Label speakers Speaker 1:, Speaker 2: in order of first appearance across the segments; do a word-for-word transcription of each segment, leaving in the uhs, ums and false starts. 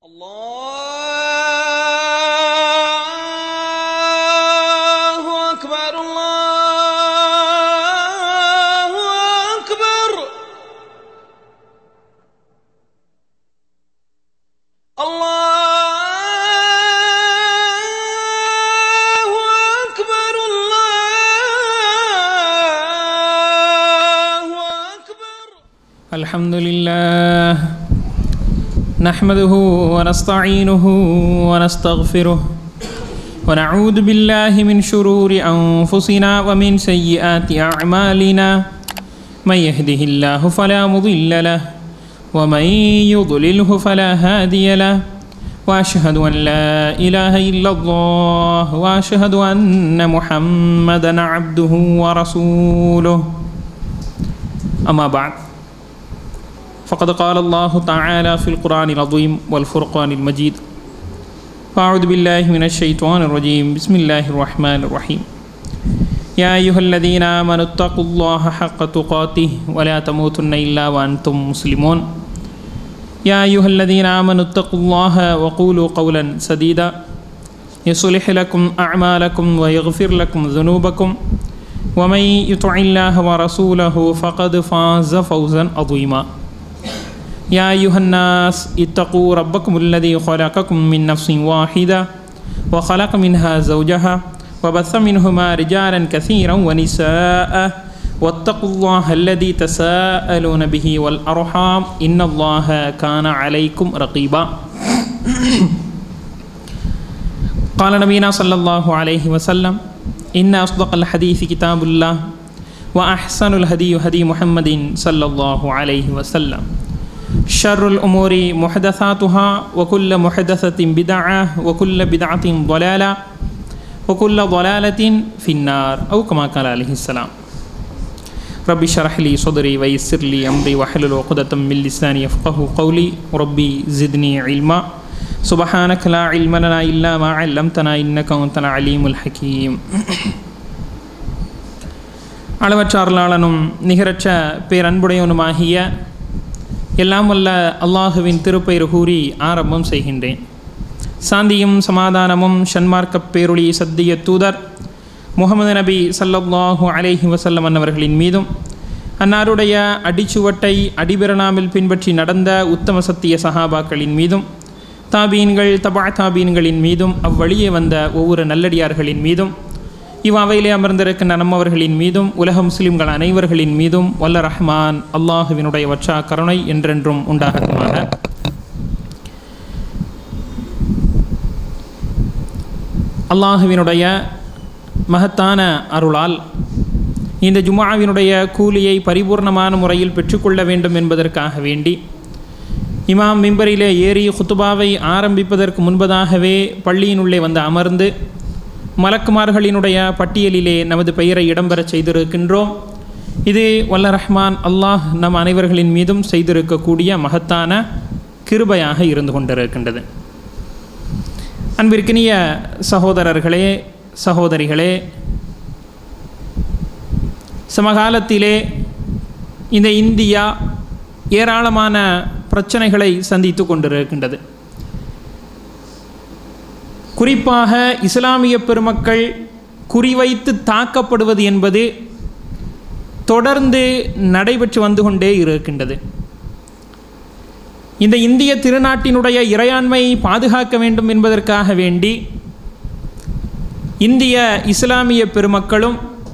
Speaker 1: Allahu Akbar, Allahu Akbar, Allahu Akbar, Allahu Akbar.
Speaker 2: Alhamdulillah. نحمده ونستعينه ونستغفره ونعوذ بالله من شرور أنفسنا ومن سيئات أعمالنا من يهده الله فلا مضل له ومن يضلله فلا هادي له وأشهد أن لا إله إلا الله وأشهد أن محمدا عبده ورسوله أما بعد فقد قال الله تعالى في القرآن العظيم والفرقان المجيد فأعوذ بالله من الشيطان الرجيم بسم الله الرحمن الرحيم يا أيها الذين آمنوا اتقوا الله حق تقاته ولا تموتن إلا وأنتم مسلمون يا أيها الذين آمنوا اتقوا الله وقولوا قولا سديدا يصلح لكم أعمالكم ويغفر لكم ذنوبكم ومن يطع الله ورسوله فقد فاز فوزا عظيما يا أيها الناس اتقوا ربكم الذي خلقكم من نفس واحدة وخلق منها زوجها وبث منهما رجالا كثيرا ونساء واتقوا الله الذي تساءلون به والأرحام إن الله كان عليكم رقيبا قال نبينا صلى الله عليه وسلم إن أصدق الحديث كتاب الله وأحسن الهدي هدي محمد صلى الله عليه وسلم شر الأمور محدثاتها وكل محدثة بدعة وكل بدعة ضلالة وكل ضلالة في النار أو كما قال عليه السلام ربي اشرح لي صدري ويسر لي أمري واحلل عقدة من لساني يفقهوا قولي ربي زدني علما سبحانك لا علم لنا إلا ما علمتنا إنك أنت العليم الحكيم அளவற்ற அருளாளனும் நிகரற்ற பேரன்புடையவனுமாகிய எல்லாம் வல்ல அல்லாஹுவின் திருப்பெயர் கூறி ஆரம்பம் செய்கின்றேன். சாந்தியும் சமாதானமும் ஷன்மார்க்கப் பேருளி சத்திய தூதர் முஹம்மது நபி ஸல்லல்லாஹு அலைஹி வஸல்லம் அன்னவர்களின் மீதும் அன்னாருடைய அடிச்சுவட்டை அடிபெறலாமல் பின்பற்றி நடந்த உத்தம சத்திய சஹாபாக்களின் மீதும் தாபீன்கள் தபா தாபீன்களின் மீதும் அவ்வழியே வந்த ஒவ்வொரு நல்லடியார்களின் மீதும் இவ்வாவையிலே அமர்ந்திருக்கின்ற நம்மவர்களின் மீதும் உலக முஸ்லிம்கள் அனைவர்களின் மீதும் வல்ல ரஹ்மான் அல்லாஹுவினுடைய வற்றா கருணை என்றென்றும் உண்டாகட்டுமாக. அல்லாஹுவினுடைய மகத்தான அருளால் இந்த ஜும்ஆவினுடைய கூலியை பரிபூர்ணமான முறையில் பெற்றுக்கொள்ள வேண்டும் என்பதற்காக வேண்டி இமாம் மிம்பரிலே ஏறி குத்துபாவை ஆரம்பிப்பதற்கு முன்பதாகவே பள்ளியினுள்ளே வந்து அமர்ந்து மலக்குமார்களினுடைய பட்டியலிலே நமது பெயரை இடம்பெறச் செய்திருக்கின்றோம். இது வல்ல ரஹ்மான் அல்லாஹ் நம் அனைவர்களின் மீதும் செய்திருக்கக்கூடிய மகத்தான கிருபையாக இருந்து கொண்டிருக்கின்றது. அன்பிற்கினிய சகோதரர்களே சகோதரிகளே, சமகாலத்திலே இந்த இந்தியா ஏராளமான பிரச்சனைகளை சந்தித்து கொண்டிருக்கின்றது. குறிப்பாக இஸ்லாமிய பெருமக்கள் குறிவைத்து தாக்கப்படுவது என்பது தொடர்ந்து நடைபெற்று வந்து கொண்டே இருக்கின்றது. இந்த இந்திய திருநாட்டினுடைய இறையாண்மையை பாதுகாக்க வேண்டும் என்பதற்காக வேண்டி இந்திய இஸ்லாமிய பெருமக்களும்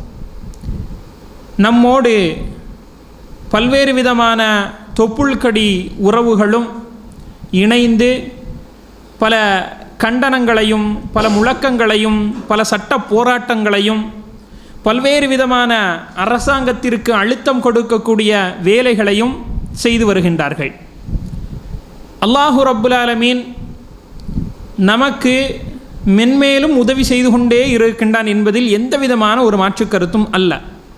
Speaker 2: நம்மோடு பல்வேறு விதமான தொப்புள்கடி உறவுகளும் இணைந்து பல கண்டனங்களையும் பல முழக்கங்களையும் பல சட்ட போராட்டங்களையும் பல்வேறு விதமான அரசாங்கத்திற்கு அழுத்தம் கொடுக்கக்கூடிய வேலைகளையும் செய்து வருகின்றார்கள். அல்லாஹு ரப்புல் ஆலமீன் நமக்கு மென்மேலும் உதவி செய்து கொண்டே இருக்கின்றான் என்பதில் எந்த விதமான ஒரு மாற்று கருத்தும் அல்ல.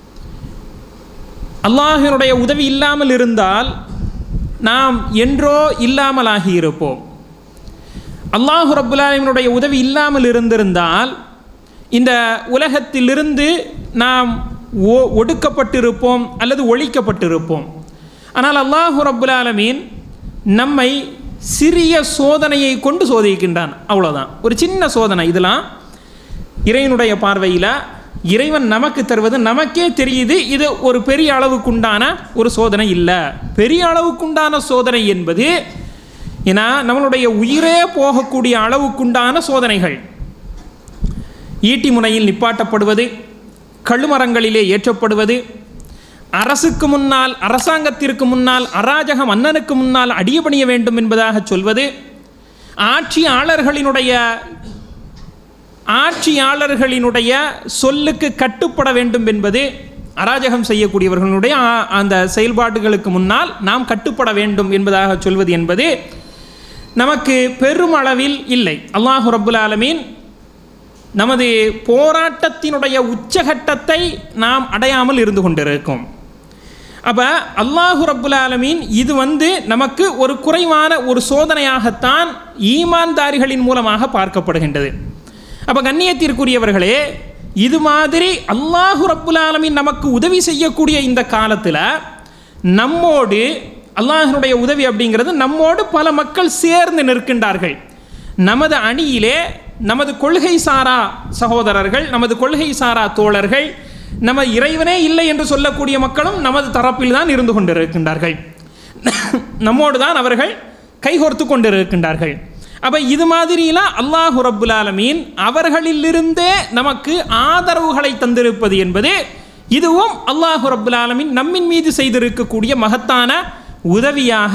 Speaker 2: அல்லாஹினுடைய உதவி இல்லாமல் இருந்தால் நாம் என்றோ இல்லாமல் ஆகியிருப்போம். அல்லாஹு ரப்புல் ஆலமீனுடைய உதவி இல்லாமல் இருந்திருந்தால் இந்த உலகத்திலிருந்து நாம் ஒடுக்கப்பட்டிருப்போம் அல்லது ஒழிக்கப்பட்டிருப்போம். ஆனால் அல்லாஹு ரப்புல் ஆலமீன் நம்மை சிறிய சோதனையை கொண்டு சோதிக்கின்றான், அவ்வளோதான். ஒரு சின்ன சோதனை. இதெல்லாம் இறைவனுடைய பார்வையில் இறைவன் நமக்கு தருவது நமக்கே தெரியுது, இது ஒரு பெரிய அளவுக்குண்டான ஒரு சோதனை இல்லை. பெரிய அளவுக்குண்டான சோதனை என்பது ஏன்னா நம்மளுடைய உயிரே போகக்கூடிய அளவுக்குண்டான சோதனைகள். ஈட்டி முனையில் நிப்பாட்டப்படுவது, கழுமரங்களிலே ஏற்றப்படுவது, அரசுக்கு முன்னால் அரசாங்கத்திற்கு முன்னால் அராஜக மன்னனுக்கு முன்னால் அடியபணிய வேண்டும் என்பதாக சொல்வது, ஆட்சியாளர்களினுடைய ஆட்சியாளர்களினுடைய சொல்லுக்கு கட்டுப்பட வேண்டும் என்பது, அராஜகம் செய்யக்கூடியவர்களுடைய அந்த செயல்பாடுகளுக்கு முன்னால் நாம் கட்டுப்பட வேண்டும் என்பதாக சொல்வது என்பது நமக்கு பெருமளவில் இல்லை. அல்லாஹு ரப்புல் ஆலமீன் நமது போராட்டத்தினுடைய உச்சகட்டத்தை நாம் அடையாமல் இருந்து கொண்டிருக்கும். அப்போ அல்லாஹு ரப்புல் ஆலமீன் இது வந்து நமக்கு ஒரு குறைவான ஒரு சோதனையாகத்தான் ஈமான்தாரிகளின் மூலமாக பார்க்கப்படுகின்றது. அப்போ கண்ணியத்திற்குரியவர்களே, இது மாதிரி அல்லாஹு ரப்புல் ஆலமீன் நமக்கு உதவி செய்யக்கூடிய இந்த காலத்தில் நம்மோடு அல்லாஹ்வுடைய உதவி அப்படிங்கிறது நம்மோடு பல மக்கள் சேர்ந்து நிற்கின்றார்கள். நமது அணியிலே நமது கொள்கை சாரா சகோதரர்கள், நமது கொள்கை சாரா தோழர்கள், நம்ம இறைவனே இல்லை என்று சொல்லக்கூடிய மக்களும் நமது தரப்பில் தான் இருந்து கொண்டிருக்கின்றார்கள். நம்மோடு தான் அவர்கள் கைகோர்த்து கொண்டிருக்கின்றார்கள். அப்போ இது மாதிரிலாம் அல்லாஹு ரப்புல் ஆலமீன் அவர்களிலிருந்தே நமக்கு ஆதரவுகளை தந்திருப்பது என்பது இதுவும் அல்லாஹு ரப்புல் ஆலமீன் நம்மின் மீது செய்திருக்கக்கூடிய மகத்தான உதவியாக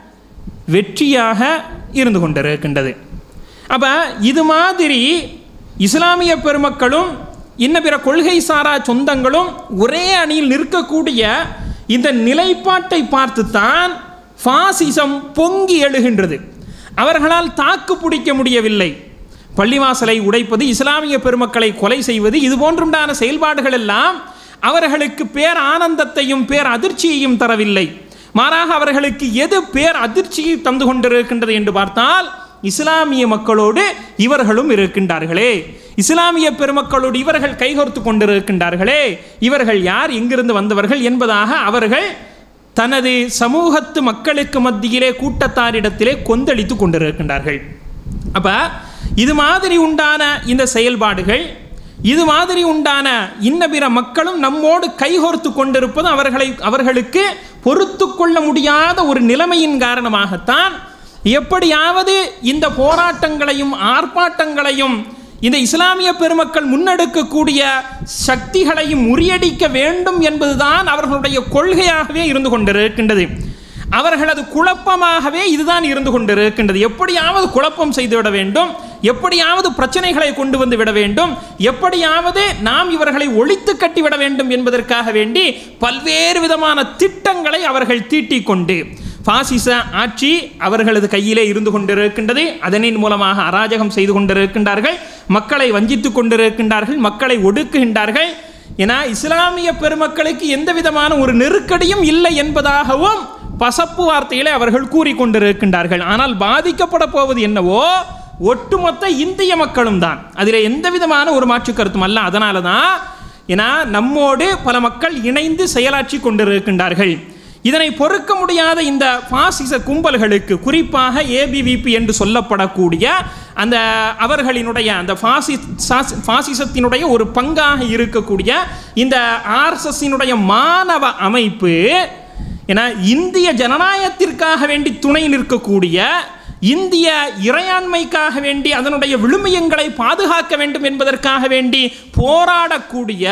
Speaker 2: வெற்றியாக இருந்து கொண்டிருக்கின்றது. அப்போ இது மாதிரி இஸ்லாமிய பெருமக்களும் இன்ன பிற கொள்கை சாரா சொந்தங்களும் ஒரே அணியில் நிற்கக்கூடிய இந்த நிலைப்பாட்டை பார்த்துத்தான் ஃபாசிசம் பொங்கி எழுகின்றது. அவர்களால் தாக்கு பிடிக்க முடியவில்லை. பள்ளிவாசலை உடைப்பது, இஸ்லாமிய பெருமக்களை கொலை செய்வது, இது போன்றுண்டான செயல்பாடுகள் எல்லாம் அவர்களுக்கு பேர் ஆனந்தத்தையும் பேர் அதிர்ச்சியையும் தரவில்லை. மாறாக அவர்களுக்கு எது பேர் அதிர்ச்சியை தந்து கொண்டிருக்கின்றது என்று பார்த்தால், இஸ்லாமிய மக்களோடு இவர்களும் இருக்கின்றார்களே, இஸ்லாமிய பெருமக்களோடு இவர்கள் கைகோர்த்து கொண்டிருக்கின்றார்களே, இவர்கள் யார், எங்கிருந்து வந்தவர்கள் என்பதாக அவர்கள் தனது சமூகத்து மக்களுக்கு மத்தியிலே கூட்டத்தாரிடத்திலே கொந்தளித்து கொண்டிருக்கின்றார்கள். அப்போ இது மாதிரி உண்டான இந்த செயல்பாடுகள், இது மாதிரி உண்டான இன்ன பிற மக்களும் நம்மோடு கைகோர்த்து கொண்டிருப்பது அவர்களை அவர்களுக்கு பொறுத்து கொள்ள முடியாத ஒரு நிலைமையின் காரணமாகத்தான் எப்படியாவது இந்த போராட்டங்களையும் ஆர்ப்பாட்டங்களையும் இந்த இஸ்லாமிய பெருமக்கள் முன்னெடுக்கக்கூடிய சக்திகளையும் முறியடிக்க வேண்டும் என்பதுதான் அவர்களுடைய கொள்கையாகவே இருந்து கொண்டிருக்கின்றது. அவர்களது குழப்பமாகவே இதுதான் இருந்து கொண்டிருக்கின்றது. எப்படியாவது குழப்பம் செய்துவிட வேண்டும், எப்படியாவது பிரச்சனைகளை கொண்டு வந்து விட வேண்டும், எப்படியாவது நாம் இவர்களை ஒழித்து கட்டிவிட வேண்டும் என்பதற்காக வேண்டி பல்வேறு விதமான திட்டங்களை அவர்கள் தீட்டிக் கொண்டு பாசிச ஆட்சி அவர்களது கையிலே இருந்து கொண்டிருக்கின்றது. அதனின் மூலமாக அராஜகம் செய்து கொண்டிருக்கின்றார்கள், மக்களை வஞ்சித்து கொண்டிருக்கின்றார்கள், மக்களை ஒடுக்குகின்றார்கள். ஏன்னா இஸ்லாமிய பெருமக்களுக்கு எந்த விதமான ஒரு நெருக்கடியும் இல்லை என்பதாகவும் பசப்பு வார்த்தையிலே அவர்கள் கூறிக்கொண்டிருக்கின்றார்கள். ஆனால் பாதிக்கப்பட போவது என்னவோ ஒட்டுமொத்த இந்திய மக்களும் தான். அதில் எந்த விதமான ஒரு மாற்று கருத்தும் அல்ல. அதனால தான் ஏன்னா நம்மோடு பல மக்கள் இணைந்து செயலாற்றி கொண்டிருக்கின்றார்கள். இதனை பொறுக்க முடியாத இந்த பாசிச கும்பல்களுக்கு, குறிப்பாக ஏபிவிபி என்று சொல்லப்படக்கூடிய அந்த அவர்களினுடைய அந்த பாசி பாசிசத்தினுடைய ஒரு பங்காக இருக்கக்கூடிய இந்த ஆர்எஸ்எஸ்ஸினுடைய மாணவ அமைப்பு, ஏன்னா இந்திய ஜனநாயகத்திற்காக வேண்டி துணை நிற்கக்கூடிய, இந்திய இறையாண்மைக்காக வேண்டி அதனுடைய விழுமியங்களை பாதுகாக்க வேண்டும் என்பதற்காக வேண்டி போராடக்கூடிய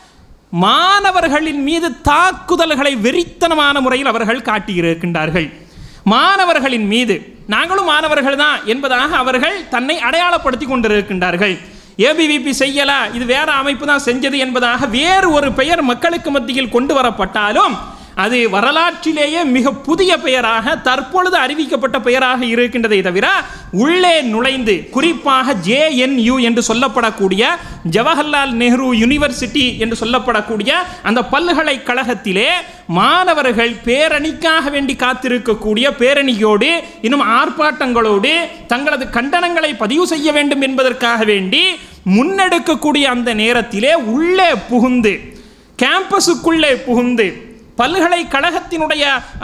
Speaker 2: மாணவர்களின் மீது தாக்குதல்களை வெறித்தனமான முறையில் அவர்கள் காட்டியிருக்கின்றார்கள். மாணவர்களின் மீது நாங்களும் மாணவர்கள் தான் என்பதாக அவர்கள் தன்னை அடையாளப்படுத்தி கொண்டிருக்கின்றார்கள். ஏபிவிபி செய்யல, இது வேற அமைப்பு தான் செஞ்சது என்பதாக வேறு ஒரு பெயர் மக்களுக்கு மத்தியில் கொண்டு வரப்பட்டாலும் அது வரலாற்றிலேயே மிக புதிய பெயராக தற்பொழுது அறிவிக்கப்பட்ட பெயராக இருக்கின்றதை தவிர உள்ளே நுழைந்து, குறிப்பாக ஜேஎன்யூ என்று சொல்லப்படக்கூடிய ஜவஹர்லால் நேரு யூனிவர்சிட்டி என்று சொல்லப்படக்கூடிய அந்த பல்கலைக்கழகத்திலே மாணவர்கள் பேரணிக்காக வேண்டி காத்திருக்கக்கூடிய பேரணியோடு இன்னும் ஆர்ப்பாட்டங்களோடு தங்களது கண்டனங்களை பதிவு செய்ய வேண்டும் என்பதற்காக வேண்டி முன்னெடுக்கக்கூடிய அந்த நேரத்திலே உள்ளே புகுந்து, கேம்பஸுக்குள்ளே புகுந்து பல்கலைக்கழகத்தினுடைய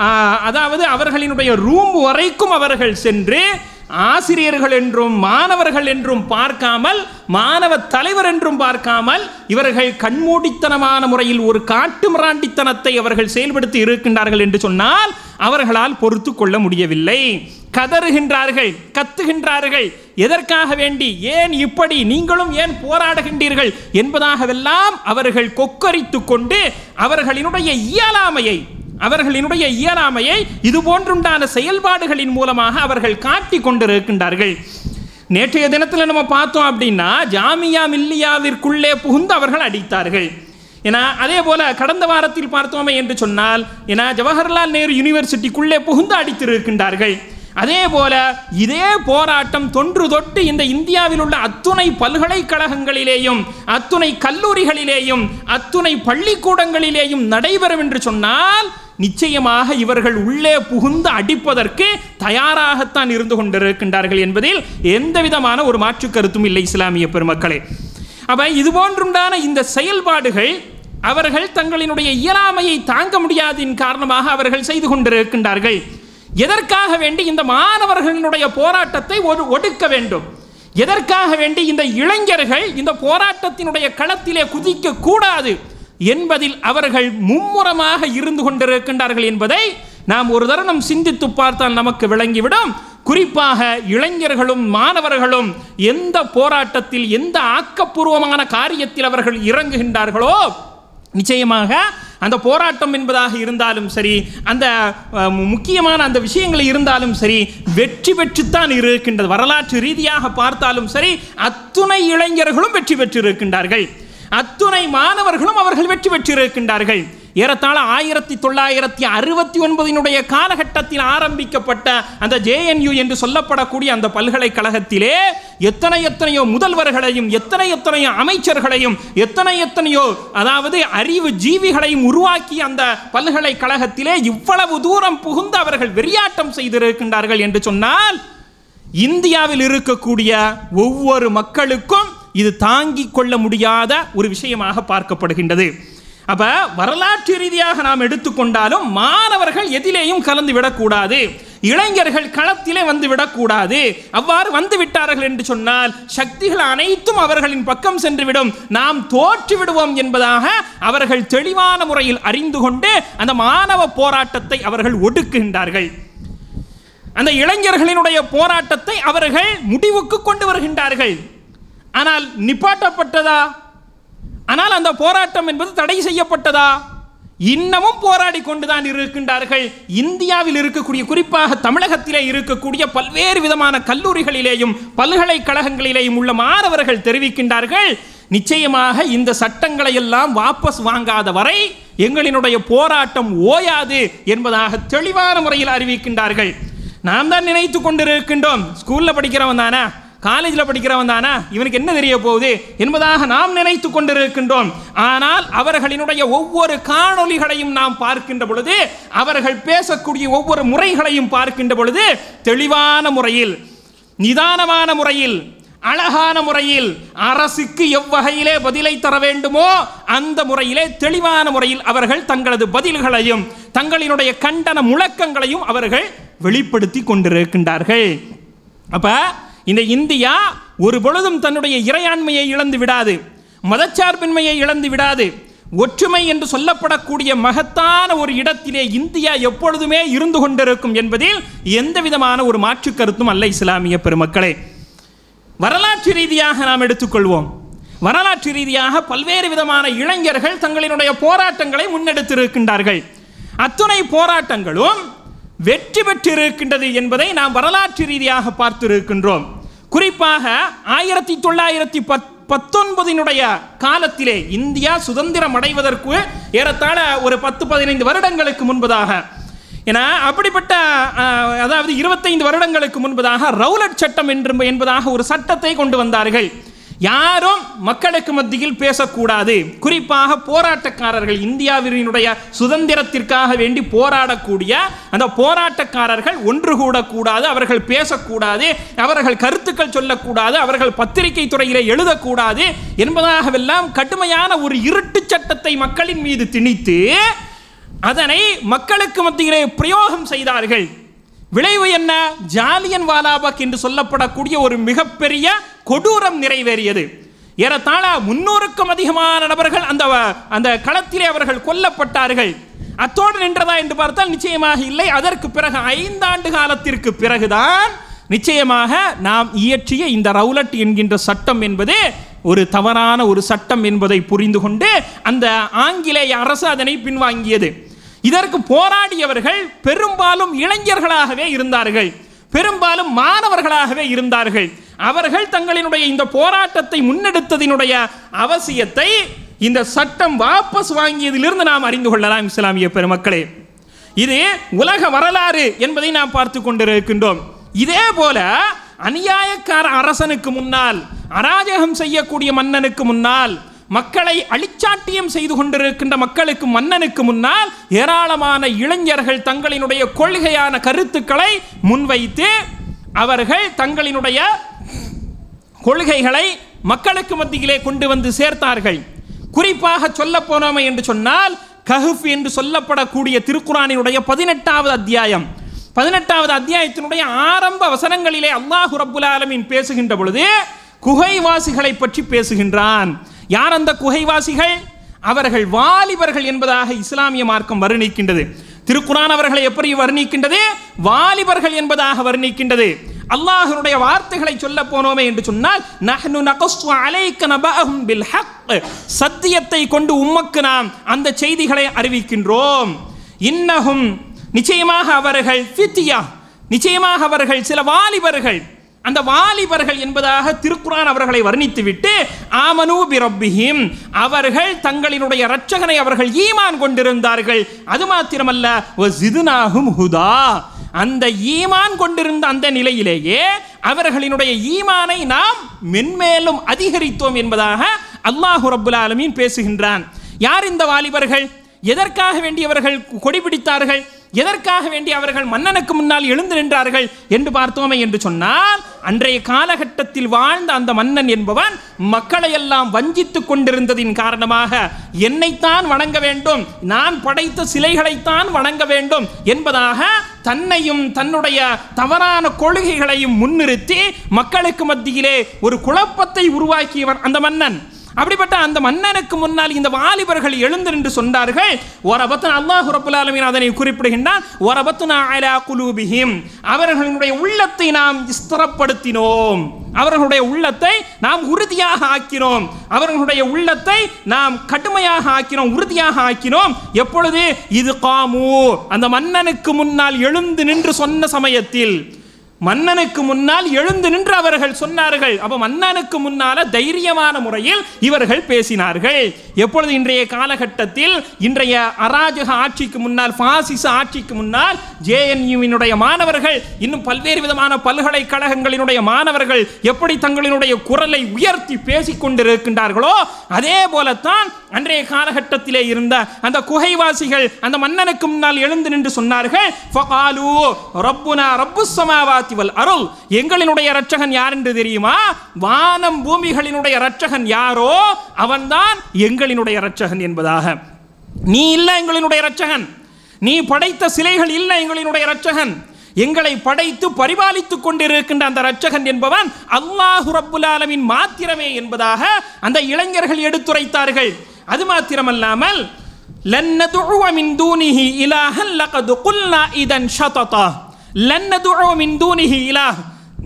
Speaker 2: அதாவது அவர்களினுடைய ரூம் வரைக்கும் அவர்கள் சென்று ஆசிரியர்கள் என்றும் மாணவர்கள் என்றும் பார்க்காமல், மாணவ தலைவர் என்றும் பார்க்காமல், இவர்கள் கண்மூடித்தனமான முறையில் ஒரு காட்டு மிராண்டித்தனத்தை அவர்கள் செயல்படுத்தி இருக்கின்றார்கள் என்று சொன்னால் அவர்களால் பொறுத்து கொள்ள முடியவில்லை. கதறுகின்றார்கள், கத்துகின்றார்கள். எதற்காக வேண்டி, ஏன் இப்படி நீங்களும் ஏன் போராடுகின்றீர்கள் என்பதாகவெல்லாம் அவர்கள் கொக்கரித்து கொண்டு அவர்களினுடைய இயலாமையை அவர்களினுடைய இயலாமையை இது போன்றுண்டான செயல்பாடுகளின் மூலமாக அவர்கள் காட்டி கொண்டிருக்கின்றார்கள். நேற்றைய தினத்தில் நம்ம பார்த்தோம் அப்படின்னா ஜாமியா மில்லியாவிற்குள்ளே புகுந்து அவர்கள் அடித்தார்கள். ஏன்னா அதே போல கடந்த வாரத்தில் பார்த்தோமே என்று சொன்னால் ஏன்னா ஜவஹர்லால் நேரு யூனிவர்சிட்டிக்குள்ளே புகுந்து அடித்திருக்கின்றார்கள். அதே போல இதே போராட்டம் தொன்று தொட்டு இந்த இந்தியாவில் உள்ள அத்துணை பல்கலைக்கழகங்களிலேயும் அத்துணை கல்லூரிகளிலேயும் அத்துணை பள்ளிக்கூடங்களிலேயும் நடைபெறும் என்று சொன்னால் நிச்சயமாக இவர்கள் உள்ளே புகுந்து அடிப்பதற்கு தயாராகத்தான் இருந்து கொண்டிருக்கின்றார்கள் என்பதில் எந்த விதமான ஒரு மாற்று கருத்தும் இல்லை இஸ்லாமிய பெருமக்களே. அப்ப இது போன்றுண்டான இந்த செயல்பாடுகள் அவர்கள் தங்களினுடைய இயலாமையை தாங்க முடியாதின் காரணமாக அவர்கள் செய்து கொண்டிருக்கின்றார்கள். எதற்காக வேண்டி இந்த மாணவர்களுடைய போராட்டத்தை ஒடுக்க வேண்டும், எதற்காக வேண்டி இந்த இளைஞர்கள் இந்த போராட்டத்தினுடைய களத்திலே குதிக்க கூடாது என்பதில் அவர்கள் மும்முரமாக இருந்து கொண்டிருக்கின்றார்கள் என்பதை நாம் ஒரு தருணம் சிந்தித்து பார்த்தால் நமக்கு விளங்கிவிடும். குறிப்பாக இளைஞர்களும் மாணவர்களும் எந்த போராட்டத்தில் எந்த ஆக்கப்பூர்வமான காரியத்தில் அவர்கள் இறங்குகின்றார்களோ நிச்சயமாக அந்த போராட்டம் என்பதாக இருந்தாலும் சரி, அந்த முக்கியமான அந்த விஷயங்கள் இருந்தாலும் சரி, வெற்றி பெற்றுத்தான் இருக்கின்றது. வரலாற்று ரீதியாக பார்த்தாலும் சரி அத்துணை இளைஞர்களும் வெற்றி பெற்றிருக்கின்றார்கள், அத்துணை மாணவர்களும் அவர்கள் வெற்றி பெற்றிருக்கின்றார்கள். ஏறத்தாழ ஆயிரத்தி தொள்ளாயிரத்தி அறுபத்தி ஒன்பதினுடைய காலகட்டத்தில் ஆரம்பிக்கப்பட்ட அந்த ஜேஎன்யூ என்று சொல்லப்படக்கூடிய அந்த பல்கலைக்கழகத்திலே எத்தனை எத்தனையோ முதல்வர்களையும் எத்தனை எத்தனையோ அமைச்சர்களையும் எத்தனை எத்தனையோ அதாவது அறிவு ஜீவிகளையும் உருவாக்கி அந்த பல்கலைக்கழகத்திலே இவ்வளவு தூரம் புகுந்து அவர்கள் வெறியாட்டம் செய்திருக்கின்றார்கள் என்று சொன்னால் இந்தியாவில் இருக்கக்கூடிய ஒவ்வொரு மக்களுக்கும் இது தாங்கிக் கொள்ள முடியாத ஒரு விஷயமாக பார்க்கப்படுகின்றது. அப்ப வரலாற்று ரீதியாக நாம் எடுத்துக்கொண்டாலும் மாணவர்கள் எதிலேயும் கலந்து விடக்கூடாது, இளைஞர்கள் களத்திலே வந்து விடக்கூடாது. அவ்வாறு வந்து விட்டார்கள் என்று சொன்னால் சக்திகள் அனைத்தும் அவர்களின் பக்கம் சென்றுவிடும், நாம் தோற்று விடுவோம் என்பதாக அவர்கள் தெளிவான முறையில் அறிந்து கொண்டு அந்த மாணவ போராட்டத்தை அவர்கள் ஒடுக்குகின்றார்கள். அந்த இளைஞர்களினுடைய போராட்டத்தை அவர்கள் முடிவுக்கு கொண்டு வருகின்றார்கள். ஆனால் நிப்பாட்டப்பட்டதா? ஆனால் அந்த போராட்டம் என்பது தடை செய்யப்பட்டதா? இன்னமும் போராடி கொண்டுதான் இருக்கின்றார்கள். இந்தியாவில் இருக்கக்கூடிய குறிப்பாக தமிழகத்திலே இருக்கக்கூடிய பல்வேறு விதமான கல்லூரிகளிலேயும் பல்கலைக்கழகங்களிலேயும் உள்ள மாணவர்கள் தெரிவிக்கின்றார்கள், நிச்சயமாக இந்த சட்டங்களை எல்லாம் வாபஸ் வாங்காத வரை எங்களினுடைய போராட்டம் ஓயாது என்பதாக தெளிவான முறையில் அறிவிக்கின்றார்கள். நாம் தான் நினைத்து கொண்டிருக்கின்றோம், ஸ்கூல்ல படிக்கிறவன் தானே, காலேஜில் படிக்கிறவன் தானே, இவனுக்கு என்ன தெரிய போகுது என்பதாக நாம் நினைத்து கொண்டிருக்கின்றோம். ஆனால் அவர்களினுடைய ஒவ்வொரு காணொளிகளையும் நாம் பார்க்கின்ற பொழுது, அவர்கள் பேசக்கூடிய ஒவ்வொரு முறைகளையும் பார்க்கின்ற பொழுது தெளிவான முறையில், நிதானமான முறையில், அழகான முறையில் அரசுக்கு எவ்வகையிலே பதிலை தர வேண்டுமோ அந்த முறையிலே தெளிவான முறையில் அவர்கள் தங்களது பதில்களையும் தங்களினுடைய கண்டன முழக்கங்களையும் அவர்கள் வெளிப்படுத்தி கொண்டிருக்கின்றார்கள். அப்ப இந்த இந்தியா ஒரு பொழுதும் தன்னுடைய இறையாண்மையை இழந்து விடாது, மதச்சார்பின்மையை இழந்து விடாது. ஒற்றுமை என்று சொல்லப்படக்கூடிய மகத்தான ஒரு இடத்திலே இந்தியா எப்பொழுதுமே இருந்து கொண்டிருக்கும் என்பதில் எந்த விதமான ஒரு மாற்று கருத்தும் அல்ல இஸ்லாமிய பெருமக்களே. வரலாற்று ரீதியாக நாம் எடுத்துக்கொள்வோம், வரலாற்று ரீதியாக பல்வேறு விதமான இளைஞர்கள் தங்களினுடைய போராட்டங்களை முன்னெடுத்திருக்கின்றார்கள். அத்துணை போராட்டங்களும் வெற்றி பெற்றிருக்கின்றது என்பதை நாம் வரலாற்று ரீதியாக பார்த்திருக்கின்றோம். குறிப்பாக ஆயிரத்தி தொள்ளாயிரத்தி பத் பத்தொன்பதினுடைய காலத்திலே இந்தியா சுதந்திரம் அடைவதற்கு ஏறத்தாழ ஒரு பத்து பதினைந்து வருடங்களுக்கு முன்பதாக, ஏன்னா அப்படிப்பட்ட அதாவது இருபத்தைந்து வருடங்களுக்கு முன்பதாக ரவுலட் சட்டம் என்று என்பதாக ஒரு சட்டத்தை கொண்டு வந்தார்கள். யாரும் மக்களுக்கு மத்தியில் பேசக்கூடாது, குறிப்பாக போராட்டக்காரர்கள், இந்தியாவினுடைய சுதந்திரத்திற்காக வேண்டி போராடக்கூடிய அந்த போராட்டக்காரர்கள் ஒன்று கூடக்கூடாது, அவர்கள் பேசக்கூடாது, அவர்கள் கருத்துக்கள் சொல்லக்கூடாது, அவர்கள் பத்திரிகை துறையிலே எழுதக்கூடாது என்பதாகவெல்லாம் கடுமையான ஒரு இருட்டு சட்டத்தை மக்களின் மீது திணித்து அதனை மக்களுக்கு மத்தியிலே பிரயோகம் செய்தார்கள். விளைவு என்ன? ஜாலியன் வாலாபாக் என்று சொல்லப்படக்கூடிய ஒரு மிகப்பெரிய கொடூரம் நிறைவேறியது. ஏறத்தாழ முன்னூறுக்கும் அதிகமான நபர்கள் அந்த அந்த களத்திலே அவர்கள் கொல்லப்பட்டார்கள். அத்தோடு நின்றதா என்று பார்த்தால் நிச்சயமாக இல்லை. அதற்கு பிறகு ஐந்தாண்டு காலத்திற்கு பிறகுதான் நிச்சயமாக நாம் இயற்றிய இந்த ரவுலட் என்கின்ற சட்டம் என்பது ஒரு தவறான ஒரு சட்டம் என்பதை புரிந்து கொண்டு அந்த ஆங்கிலேய அரசு அதனை பின்வாங்கியது. இதற்கு போராடியவர்கள் பெரும்பாலும் இளைஞர்களாகவே இருந்தார்கள், பெரும்பாலும் மாணவர்களாகவே இருந்தார்கள். அவர்கள் தங்களினுடைய இந்த போராட்டத்தை முன்னெடுத்ததினுடைய அவசியத்தை இந்த சட்டம் வாபஸ் வாங்கியதிலிருந்து நாம் அறிந்து கொள்ளலாம். இஸ்லாமிய பெருமக்களே, இது உலக வரலாறு என்பதை நாம் பார்த்து கொண்டிருக்கின்றோம். இதே போல அநியாயக்கார அரசனுக்கு முன்னால், அராஜகம் செய்யக்கூடிய மன்னனுக்கு முன்னால், மக்களை அழிச்சாட்டியம் செய்து கொண்டிருக்கின்ற மக்களுக்கு மன்னனுக்கு முன்னால் ஏராளமான இளைஞர்கள் தங்களினுடைய கொள்கையான கருத்துக்களை முன்வைத்து அவர்கள் தங்களினுடைய கொள்கைகளை மக்களுக்கு மத்தியிலே கொண்டு வந்து சேர்த்தார்கள். குறிப்பாக சொல்ல போனோமே என்று சொன்னால் கஹ்ஃப் என்று சொல்லப்படக்கூடிய திருக்குரானினுடைய பதினெட்டாவது அத்தியாயம், பதினெட்டாவது அத்தியாயத்தினுடைய ஆரம்ப வசனங்களிலே அல்லாஹு ரப்புல் ஆலமீன் பேசுகின்ற பொழுது குகைவாசிகளை பற்றி பேசுகின்றான். யார் அந்த குகைவாசிகள்? அவர்கள் வாலிபர்கள் என்பதாக இஸ்லாமிய மார்க்கம் வர்ணிக்கின்றது. திருக்குரான் அவர்களை எப்படி வர்ணிக்கின்றது? வாலிபர்கள் என்பதாக வர்ணிக்கின்றது. அல்லாஹ்வுடைய வார்த்தைகளை சொல்ல போனோமே என்று சொன்னால் நஹ்னு நகஸ்ஸு அலைக நபஅஹும் பில் ஹக், சத்தியத்தை கொண்டு உம்மக்கு நாம் அந்த செய்திகளை அறிவிக்கின்றோம். இன்னஹும், நிச்சயமாக அவர்கள் ஃபித்யா, நிச்சயமாக அவர்கள் சில வாலிபர்கள். அந்த வாலிபர்கள் என்பதாக திருக்குரான் அவர்களை வர்ணித்துவிட்டு ஆமனு பிரப்பிஹிம், அவர்கள் தங்களினுடைய இரட்சகனை அவர்கள் ஈமான் கொண்டிருந்தார்கள். அது மாத்திரமல்ல வஸித்னாஹும் ஹுதா, அந்த ஈமான் கொண்டிருந்த அந்த நிலையிலேயே அவர்களினுடைய ஈமானை நாம் மென்மேலும் அதிகரித்தோம் என்பதாக அல்லாஹு ரப்புல் ஆலமீன் பேசுகின்றான். யார் இந்த வாலிபர்கள்? எதற்காக வேண்டியவர்கள் கொடி பிடித்தார்கள்? எதற்காக வேண்டி அவர்கள் மன்னனுக்கு முன்னால் எழுந்து நின்றார்கள் என்று பார்த்தோமே என்று சொன்னால், அன்றைய காலகட்டத்தில் வாழ்ந்த அந்த மன்னன் என்பவன் மக்களை எல்லாம் வஞ்சித்துக் கொண்டிருந்ததின் காரணமாக என்னைத்தான் வணங்க வேண்டும், நான் படைத்த சிலைகளைத்தான் வணங்க வேண்டும் என்பதாக தன்னையும் தன்னுடைய தவறான கொள்கைகளையும் முன்னிறுத்தி மக்களுக்கு மத்தியிலே ஒரு குழப்பத்தை உருவாக்கியவன் அந்த மன்னன். அப்படிப்பட்ட அந்த மன்னனுக்கு முன்னால் இந்த வாலிபர்கள் எழுந்து நின்று சொன்னார்கள். வரபத்னா, அல்லாஹ் ரப்பல் ஆலமீன் அதனை குறிப்பிடுகின்றான். வரபத்னா அலா குலூபிஹிம், அவர்களுடைய உள்ளத்தை நாம் ஸ்திரப்படுத்தினோம், அவர்களுடைய உள்ளத்தை நாம் உறுதியாக ஆக்கினோம், அவர்களுடைய உள்ளத்தை நாம் கடுமையாக ஆக்கினோம், உறுதியாக ஆக்கினோம். எப்பொழுது? இது காமு, அந்த மன்னனுக்கு முன்னால் எழுந்து நின்று சொன்ன சமயத்தில், மன்னனுக்கு முன்னால் எழுந்து நின்று அவர்கள் சொன்னார்கள். அப்ப மன்னனுக்கு முன்னால தைரியமான முறையில் இவர்கள் பேசினார்கள். எப்பொழுது? இன்றைய காலகட்டத்தில் இன்றைய அராஜக ஆட்சிக்கு முன்னால், பாசிச ஆட்சிக்கு முன்னால் ஜேஎன்யூவினுடைய மாணவர்கள், இன்னும் பல்வேறு விதமான பல்கலைக்கழகங்களினுடைய மாணவர்கள் எப்படி தங்களினுடைய குரலை உயர்த்தி பேசிக் கொண்டிருக்கின்றார்களோ அதே போலத்தான் அன்றைய காலகட்டத்திலே இருந்த அந்த குகைவாசிகள் அந்த மன்னனுக்கு முன்னால் எழுந்து நின்று சொன்னார்கள். ஃபகாலு ரப்புனா ரப்புஸ் ஸமாவாதி வல் அருள், எங்களினுடைய இரட்சகன் யார் என்று தெரியுமா? வானம் பூமிகளினுடைய இரட்சகன் யாரோ அவன்தான் எங்களினுடைய இரட்சகன் என்பதாக. நீ இல்லை எங்களினுடைய இரட்சகன், நீ படைத்த சிலைகள் இல்லை எங்களினுடைய இரட்சகன், எங்களை படைத்து பரிபாலித்துக் கொண்டிருக்கின்ற அந்த இரட்சகன் என்பவன் அல்லாஹ் ரப்புல் ஆலமீன் மாத்திரமே என்பதாக அந்த இளைஞர்கள் எடுத்துரைத்தார்கள். அது மாத்திரமல்லாமல் லன் நதுஉ மின் தூனிஹி இலாஹன் லகத் குல்னா இதன் ஷததா, லன் நதுஉ மின் தூனிஹி இலாஹ்,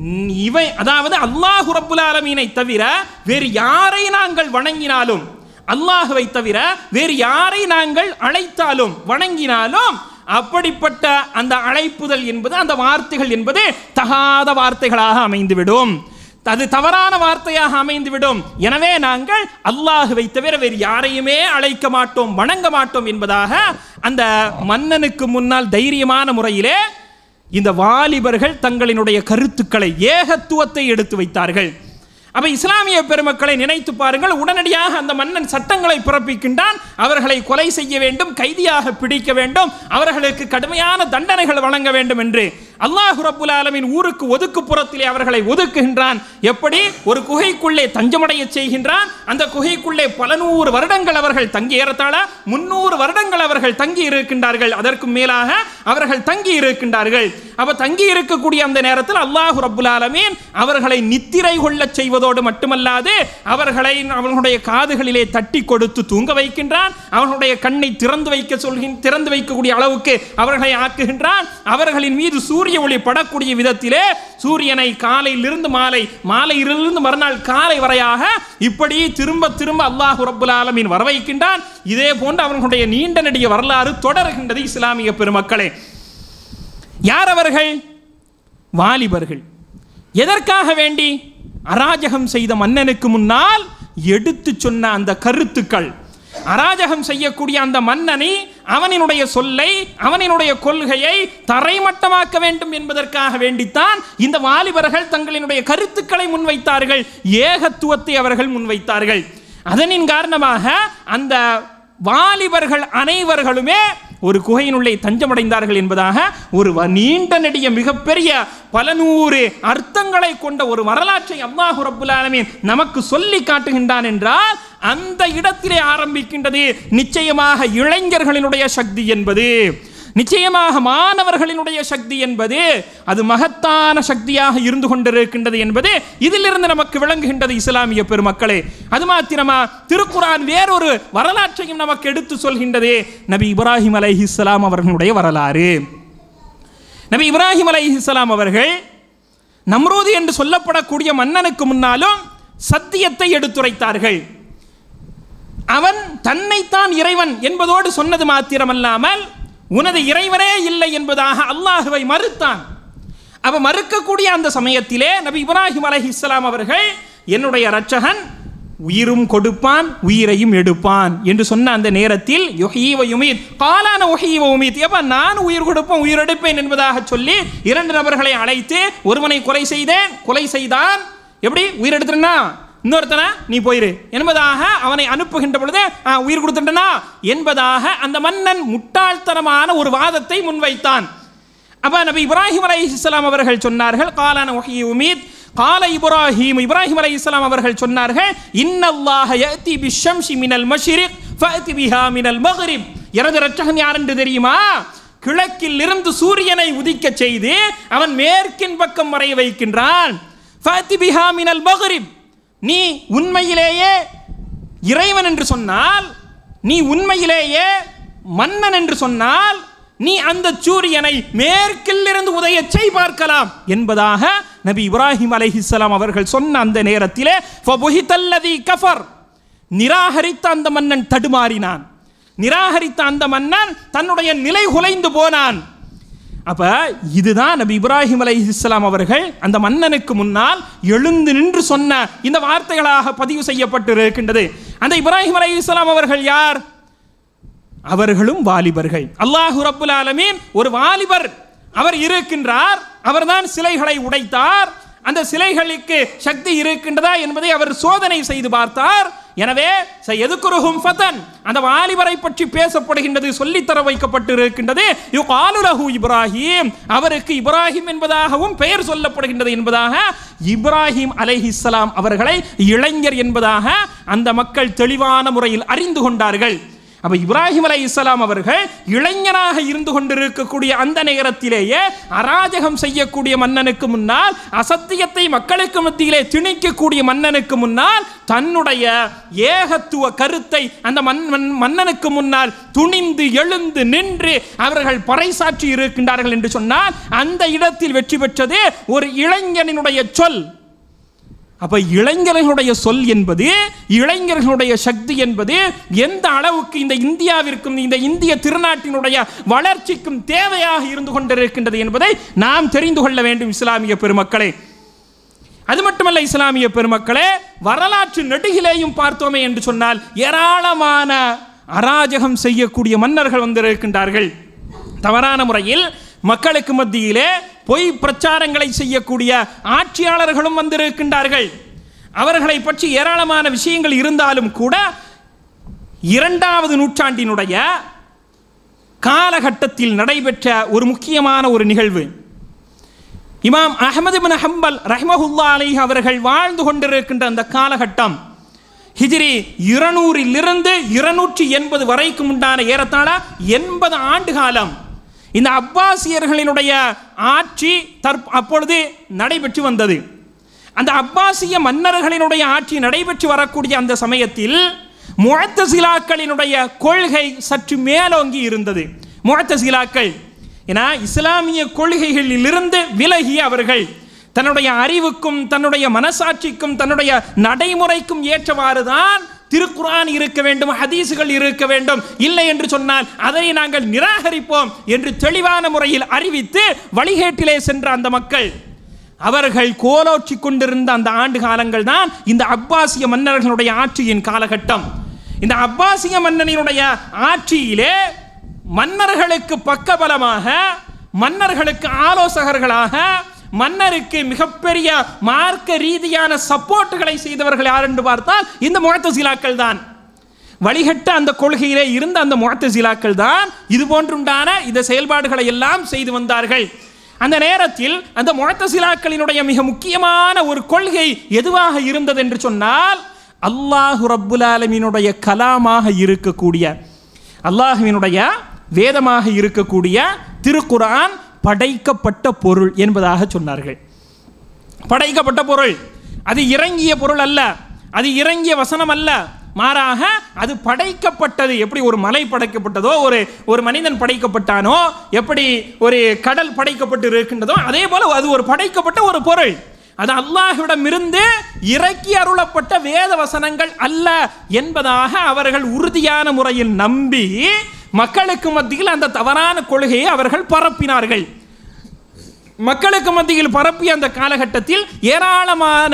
Speaker 2: இவை அதாவது அல்லாஹ் ரப்புல் ஆலமீனை தவிர வேறு யாரை நாங்கள் வணங்கினாலும், அல்லாஹ்வை தவிர வேறு யாரை நாங்கள் அழைத்தாலும் வணங்கினாலும் அப்படிப்பட்ட அந்த அழைப்புதல் என்பது, அந்த வார்த்தைகள் என்பது தகாத வார்த்தைகளாக அமைந்துவிடும், அது தவறான வார்த்தையாக அமைந்துவிடும். எனவே நாங்கள் அல்லாஹ்வை தவிர வேறு யாரையுமே அழைக்க மாட்டோம், வணங்க மாட்டோம் என்பதாக அந்த மன்னனுக்கு முன்னால் தைரியமான முறையிலே இந்த வாலிபர்கள் தங்களினுடைய கருத்துக்களை, ஏகத்துவத்தை எடுத்து வைத்தார்கள். அப்ப இஸ்லாமிய பெருமக்களை நினைத்து பாருங்கள். உடனடியாக அந்த மன்னன் சட்டங்களை பிறப்பிக்கின்றான். அவர்களை கொலை செய்ய வேண்டும், கைதியாக பிடிக்க வேண்டும், அவர்களுக்கு கடுமையான தண்டனைகள் வழங்க வேண்டும் என்று. அல்லாஹ் ரப்புல் ஆலமீன் ஊருக்கு ஒதுக்குப்புறத்திலே அவர்களை ஒதுக்குகின்றான். எப்படி? ஒரு குகைக்குள்ளே தஞ்சமடைய செய்கின்றான். அந்த குகைக்குள்ளே பல நூறு வருடங்கள் அவர்கள் தங்கி, ஏறத்தாழ முன்னூறு வருடங்கள் அவர்கள் தங்கி இருக்கின்றார்கள். அதற்கு மேலாக அவர்கள் தங்கி இருக்கின்றார்கள். அப்ப தங்கி இருக்கக்கூடிய அந்த நேரத்தில் அல்லாஹ் ரப்புல் ஆலமீன் அவர்களை நித்திரை கொள்ள செய்வதோடு மட்டுமல்லாது அவர்களை அவர்களுடைய காதுகளிலே தட்டி கொடுத்து தூங்க வைக்கின்றான். அவர்களுடைய கண்ணை திறந்து வைக்க சொல்கின்ற திறந்து வைக்கக்கூடிய அளவுக்கு அவர்களை ஆக்குகின்றான். அவர்களின் மீது சூரிய ஒளி படக்கூடிய விதத்திலே சூரியனை காலையிலிருந்து மாலை, மாலையிலிருந்து மறுநாள் காலை வரையாக இப்படி திரும்ப திரும்ப அல்லாஹ் ரப்புல் ஆலமீன் வரவைக்கின்றான். இதே போன்று அவர்களுடைய நீண்ட நெடிய வரலாறு தொடர்கின்றது. இஸ்லாமிய பெருமக்களே, யார் அவர்கள்? வாலிபர்கள். எதற்காக வேண்டி? அராஜகம் செய்த மன்னனுக்கு முன்னால் எடுத்து சொன்ன அந்த கருத்துக்கள், அராஜகம் செய்யக்கூடிய அந்த மன்னனை, அவனினுடைய சொல்லை, அவனினுடைய கொள்கையை தரைமட்டமாக்க வேண்டும் என்பதற்காக வேண்டித்தான் இந்த வாலிபர்கள் தங்களினுடைய கருத்துக்களை முன்வைத்தார்கள். ஏகத்துவத்தை அவர்கள் முன்வைத்தார்கள். அதனின் காரணமாக அந்த வாலிபர்கள் அனைவர்களுமே ஒரு குகையினுள்ளே தஞ்சமடைந்தார்கள் என்பதாக ஒரு நீண்ட நெடிய மிகப்பெரிய பல நூறு அர்த்தங்களை கொண்ட ஒரு வரலாற்றை அல்லாஹ் ரப்புல் ஆலமீன் நமக்கு சொல்லி காட்டுகின்றான் என்றால் அந்த இடத்திலே ஆரம்பிக்கின்றது நிச்சயமாக இளைஞர்களினுடைய சக்தி என்பது, நிச்சயமாக மாணவர்களினுடைய சக்தி என்பது அது மகத்தான சக்தியாக இருந்து கொண்டிருக்கின்றது என்பது இதிலிருந்து நமக்கு விளங்குகின்றது. இஸ்லாமிய பெருமக்களே, அது மாத்திரமா, திருக்குர்ஆன் வேறொரு வரலாற்றையும் நமக்கு எடுத்து சொல்கின்றது. நபி இப்ராஹிம் அலைஹிஸ்ஸலாம் அவர்களுடைய வரலாறு. நபி இப்ராஹிம் அலைஹிஸ்ஸலாம் அவர்கள் நம்ரூத் என்று சொல்லப்படக்கூடிய மன்னனுக்கு முன்னாலும் சத்தியத்தை எடுத்துரைத்தார்கள். அவன் தன்னைத்தான் இறைவன் என்பதோடு சொன்னது மாத்திரமல்லாமல் உனது இறைவனே இல்லை என்பதாக அல்லாஹுவை மறுத்தான். அவ மறுக்கக்கூடிய அந்த சமயத்திலே நபி இப்ராஹிம் அலைஹிஸ்ஸலாம் அவர்கள் என்னுடைய இரட்சகன் உயிரும் கொடுப்பான் உயிரையும் எடுப்பான் என்று சொன்ன அந்த நேரத்தில் யுஹ்யி வ யுமீத் காலான உஹ்யி வ உமீத், எப்ப நான் உயிர் கொடுப்பேன் உயிர் எடுப்பேன் என்பதாக சொல்லி இரண்டு நபர்களை அழைத்து ஒருவனை கொலை செய்தேன், கொலை செய்தான், எப்படி உயிர் எடுத்துனா இன்னொருத்தனை நீ போயிரு என்பதாக அவனை அனுப்புகின்ற பொழுது உயிர் கொடுத்துட்டனா என்பதாக அந்த மன்னன் முட்டாள்தனமான ஒரு வாதத்தை முன்வைத்தான். அப்ப நபி இப்ராஹிம் அலைஹிஸ்ஸலாம் அவர்கள் சொன்னார்கள் காலான உஹ்யி உமீத் கால இப்ராஹிம், இப்ராஹிம் அலைஹிஸ்ஸலாம் அவர்கள் சொன்னார்கள் இன்னல்லாஹ யஅதி பிஷ்ஷம்ஸி மினல் மஷ்ரிக் ஃபஅதி பிஹா மினல் மக்ரிப். எனது இரட்சகன் யார் என்று தெரியுமா? கிழக்கில் இருந்து சூரியனை உதிக்க செய்து அவன் மேற்கின் பக்கம் மறைய வைக்கின்றான். ஃபஅதி பிஹா மினல் மக்ரிப். நீ உண்மையிலேயே இறைவன் என்று சொன்னால், நீ உண்மையிலேயே மன்னன் என்று சொன்னால் நீ அந்த சூரியனை மேற்கில் இருந்து உதய செய் பார்க்கலாம் என்பதாக நபி இப்ராஹிம் அலைஹிஸ்ஸலாம் அவர்கள் சொன்ன அந்த நேரத்திலே ஃபபுஹிதல்லதி கஃபர், நிராகரித்த அந்த மன்னன் தடுமாறினான். நிராகரித்த அந்த மன்னன் தன்னுடைய நிலை குலைந்து போனான். அப்ப இதுதான் நபி இப்ராஹிம் அலைஹிஸ்ஸலாம் அவர்கள் அந்த மன்னனுக்கு முன்னால் எழுந்து நின்று சொன்ன இந்த வார்த்தைகளாக பதிவு செய்யப்பட்டு இருக்கின்றது. அந்த இப்ராஹிம் அலைஹிஸ்ஸலாம் அவர்கள் யார்? அவர்களும் வாலிபர்கள். அல்லாஹ் ரப்புல் ஆலமீன் ஒரு வாலிபர் அவர் இருக்கின்றார், அவர்தான் சிலைகளை உடைத்தார். அந்த சிலைகளுக்கு சக்தி இருக்கின்றதா என்பதை அவர் சோதனை செய்து பார்த்தார். எனவே சயதுகுருஹும் ஃபதன், அந்த வாலிபரை பற்றி பேசப்படுகின்றது, சொல்லித்தர வைக்கப்பட்டு இருக்கின்றது. யுகாலு லஹு இப்ராஹிம், அவருக்கு இப்ராஹிம் என்பதாகவும் பெயர் சொல்லப்படுகின்றது என்பதாக இப்ராஹிம் அலைஹிஸ்ஸலாம் அவர்களை இளைஞர் என்பதாக அந்த மக்கள் தெளிவான முறையில் அறிந்து கொண்டார்கள். அப்ப இப்ராஹிம் அலைஹிஸ்ஸலாம் அவர்கள் இளைஞராக இருந்து கொண்டிருக்கக்கூடிய அந்த நேரத்திலேயே அராஜகம் செய்யக்கூடிய மன்னனுக்கு முன்னால், அசத்தியத்தை மக்களுக்கு மத்தியிலே திணிக்கக்கூடிய மன்னனுக்கு முன்னால் தன்னுடைய ஏகத்துவ கருத்தை அந்த மன்னனுக்கு முன்னால் துணிந்து எழுந்து நின்று அவர்கள் பறைசாற்றி இருக்கின்றார்கள் என்று சொன்னால் அந்த இடத்தில் வெற்றி பெற்றது ஒரு இளைஞனுடைய சொல். அப்ப இளைஞர்களுடைய சொல் என்பது, இளைஞர்களுடைய சக்தி என்பது எந்த அளவுக்கு இந்த இந்தியாவிற்கும் இந்த இந்திய திருநாட்டினுடைய வளர்ச்சிக்கும் தேவையாக இருந்து கொண்டிருக்கின்றது என்பதை நாம் தெரிந்து கொள்ள வேண்டும் இஸ்லாமிய பெருமக்களே. அது மட்டுமல்ல இஸ்லாமிய பெருமக்களே, வரலாற்று நெடுகிலேயும் பார்த்தோமே என்று சொன்னால் ஏராளமான அராஜகம் செய்யக்கூடிய மன்னர்கள் வந்திருக்கின்றார்கள். தவறான முறையில் மக்களுக்கு மத்தியிலே பொய் பிரச்சாரங்களை செய்யக்கூடிய ஆட்சியாளர்களும் வந்திருக்கின்றார்கள். அவர்களை பற்றி ஏராளமான விஷயங்கள் இருந்தாலும் கூட இரண்டாவது நூற்றாண்டினுடைய காலகட்டத்தில் நடைபெற்ற ஒரு முக்கியமான ஒரு நிகழ்வு, இமாம் அஹ்மது பின் ஹம்பல் ரஹ்மஹுல்லாஹி அலைஹி அவர்கள் வாழ்ந்து கொண்டிருக்கின்ற அந்த காலகட்டம் ஹிஜ்ரி இருநூறிலிருந்து இருநூற்றி எண்பது வரைக்கும் உண்டான ஏறத்தாழ எண்பது ஆண்டு காலம் இந்த அப்பாசியர்களினுடைய ஆட்சி தற்ப அப்பொழுது நடைபெற்று வந்தது. அந்த அப்பாசிய மன்னர்களினுடைய ஆட்சி நடைபெற்று வரக்கூடிய அந்த சமயத்தில் முஅத்தஸிலாக்களினுடைய கொள்கை சற்று மேலோங்கி இருந்தது. முஅத்தஸிலாக்கள் ஏன்னா இஸ்லாமிய கொள்கைகளிலிருந்து விலகிய அவர்கள் தன்னுடைய அறிவுக்கும் தன்னுடைய மனசாட்சிக்கும் தன்னுடைய நடைமுறைக்கும் ஏற்றவாறு தான் திருக்குர்ஆன் இருக்க வேண்டும், ஹதீஸுகள் இருக்க வேண்டும், இல்லை என்று சொன்னால் அதை நாங்கள் நிராகரிப்போம் என்று தெளிவான முறையில் அறிவித்து வழிகேட்டிலே சென்ற அந்த மக்கள் அவர்கள் கோலோற்றி கொண்டிருந்த அந்த ஆண்டு காலங்கள் தான் இந்த அப்பாசிய மன்னர்களுடைய ஆட்சியின் காலகட்டம். இந்த அப்பாசிய மன்னனினுடைய ஆட்சியிலே மன்னர்களுக்கு பக்கபலமாக, மன்னர்களுக்கு ஆலோசகர்களாக, மன்னருக்கு மிகப்பெரிய மார்க்க ரீதியான சப்போர்ட்டுகளை செய்தவர்கள் யார் என்று பார்த்தால் இந்த முஅத்தஸிலாக்கள் தான். வழிகட்ட அந்த கொள்கையிலே இருந்த அந்த முஅத்தஸிலாக்கள் தான் இது போன்றுண்டான இந்த செயல்பாடுகளை எல்லாம் செய்து வந்தார்கள். அந்த நேரத்தில் அந்த முஅத்தஸிலாக்களினுடைய மிக முக்கியமான ஒரு கொள்கை எதுவாக இருந்தது என்று சொன்னால் அல்லாஹ் ரப்புல் ஆலமீனுடைய கலாமாக இருக்கக்கூடிய, அல்லாஹ்வினுடைய வேதமாக இருக்கக்கூடிய திருக்குர்ஆன் படைக்கப்பட்ட பொருள் என்பதாக சொன்னார்கள். படைக்கப்பட்ட பொருள், அது இறங்கிய பொருள் அல்ல, அது இறங்கிய வசனம் அல்ல, மாறாக அது படைக்கப்பட்டது. எப்படி ஒரு மலை படைக்கப்பட்டதோ, ஒரு ஒரு மனிதன் படைக்கப்பட்டானோ, எப்படி ஒரு கடல் படைக்கப்பட்டு இருக்கின்றதோ, அதே போல அது ஒரு படைக்கப்பட்ட ஒரு பொருள். அது அல்லாஹ்விடமிருந்து இறக்கி அருளப்பட்ட வேத வசனங்கள் அல்ல என்பதாக அவர்கள் உறுதியான முறையில் நம்பி மக்களுக்கு மத்தியில் அந்த தவறான கொள்கையை அவர்கள் பரப்பினார்கள். மக்களுக்கு மத்தியில் பரப்பிய அந்த காலகட்டத்தில் ஏராளமான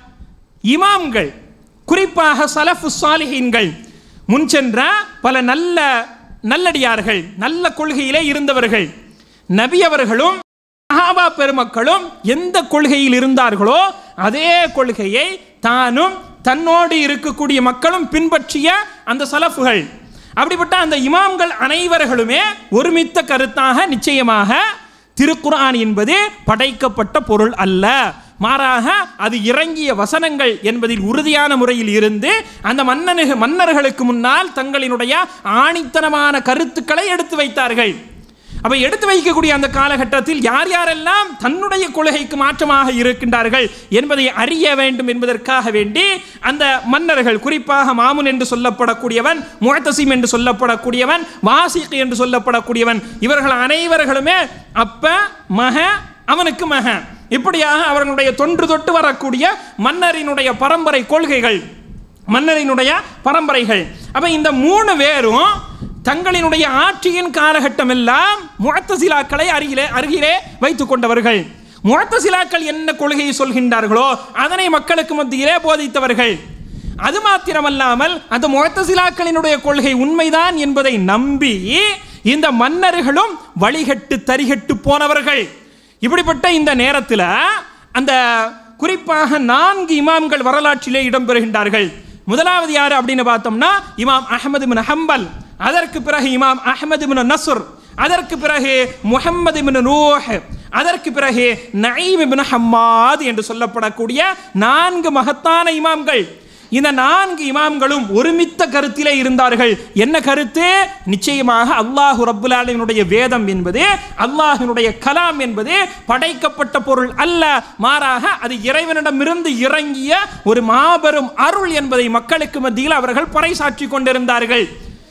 Speaker 2: இமாம்கள், குறிப்பாக சலஃபு சாலிஹீன்கள், முன் சென்ற பல நல்ல நல்லடியார்கள், நல்ல கொள்கையிலே இருந்தவர்கள், நபி அவர்களும் சஹாபா பெருமக்களும் எந்த கொள்கையில் இருந்தார்களோ அதே கொள்கையை தானும் தன்னோடு இருக்கக்கூடிய மக்களும் பின்பற்றிய அந்த சலஃபுகள், அப்படிப்பட்ட அந்த இமாம்கள் அனைவர்களுமே ஒருமித்த கருத்தாக நிச்சயமாக திருக்குர்ஆன் என்பது படைக்கப்பட்ட பொருள் அல்ல, மாறாக அது இறங்கிய வசனங்கள் என்பதில் உறுதியான முறையில் இருந்து அந்த மன்னனு மன்னர்களுக்கு முன்னால் தங்களினுடைய ஆணித்தனமான கருத்துக்களை எடுத்து வைத்தார்கள். அப்ப எடுத்து வைக்கக்கூடிய அந்த காலகட்டத்தில் யார் யாரெல்லாம் தன்னுடைய கொள்கைக்கு மாற்றமாக இருக்கின்றார்கள் என்பதை அறிய வேண்டும் என்பதற்காக வேண்டி அந்த மன்னர்கள், குறிப்பாக மாமுன் என்று சொல்லப்படக்கூடியவன், முஅத்தஸிம் என்று சொல்லப்படக்கூடியவன், வாசிக் என்று சொல்லப்படக்கூடியவன், இவர்கள் அனைவர்களுமே அப்ப மக அவனுக்கு மக, இப்படியாக அவர்களுடைய தொன்று தொட்டு வரக்கூடிய மன்னரினுடைய பரம்பரை கொள்கைகள், மன்னரினுடைய பரம்பரைகள். அப்ப இந்த மூணு பேரும் தங்களினுடைய ஆட்சியின் காலகட்டம் எல்லாம் முஅத்தஸிலாக்களை அருகிலே அருகிலே வைத்துக் கொண்டவர்கள். முஅத்தஸிலாக்கள் என்ன கொள்கையை சொல்கின்றார்களோ அதனை மக்களுக்கு மத்தியிலே போதித்தவர்கள். அது மாத்திரமல்லாமல் அந்த முஅத்தஸிலாக்களினுடைய கொள்கை உண்மைதான் என்பதை நம்பி இந்த மன்னர்களும் வழிகட்டு தரிகட்டு போனவர்கள். இப்படிப்பட்ட இந்த நேரத்தில் அந்த குறிப்பாக நான்கு இமாம்கள் வரலாற்றிலே இடம்பெறுகின்றார்கள். முதலாவது யார் அப்படின்னு பார்த்தோம்னா இமாம் அஹ்மது பின் ஹம்பல், அதற்கு பிறகு இமாம் அஹ்மது பின் நஸ்ர், அதற்கு பிறகு முஹம்மது பின் நூஹ், அதற்கு பிறகு நயீம் பின் ஹம்மாத் என்று சொல்லப்படக்கூடிய நான்கு மகத்தான இமாம்கள். இந்த நான்கு இமாம்களும் ஒருமித்த கருத்திலே இருந்தார்கள். என்ன கருத்து? நிச்சயமாக அல்லாஹ் ரப்புல் ஆலமீனுடைய வேதம் என்பது, அல்லாஹ்வினுடைய கலாம் என்பது படைக்கப்பட்ட பொருள் அல்ல, மாறாக அது இறைவனிடமிருந்து இறங்கிய ஒரு மாபெரும் அருள் என்பதை மக்களுக்கு மத்தியில் அவர்கள் பறைசாற்றி கொண்டிருந்தார்கள்.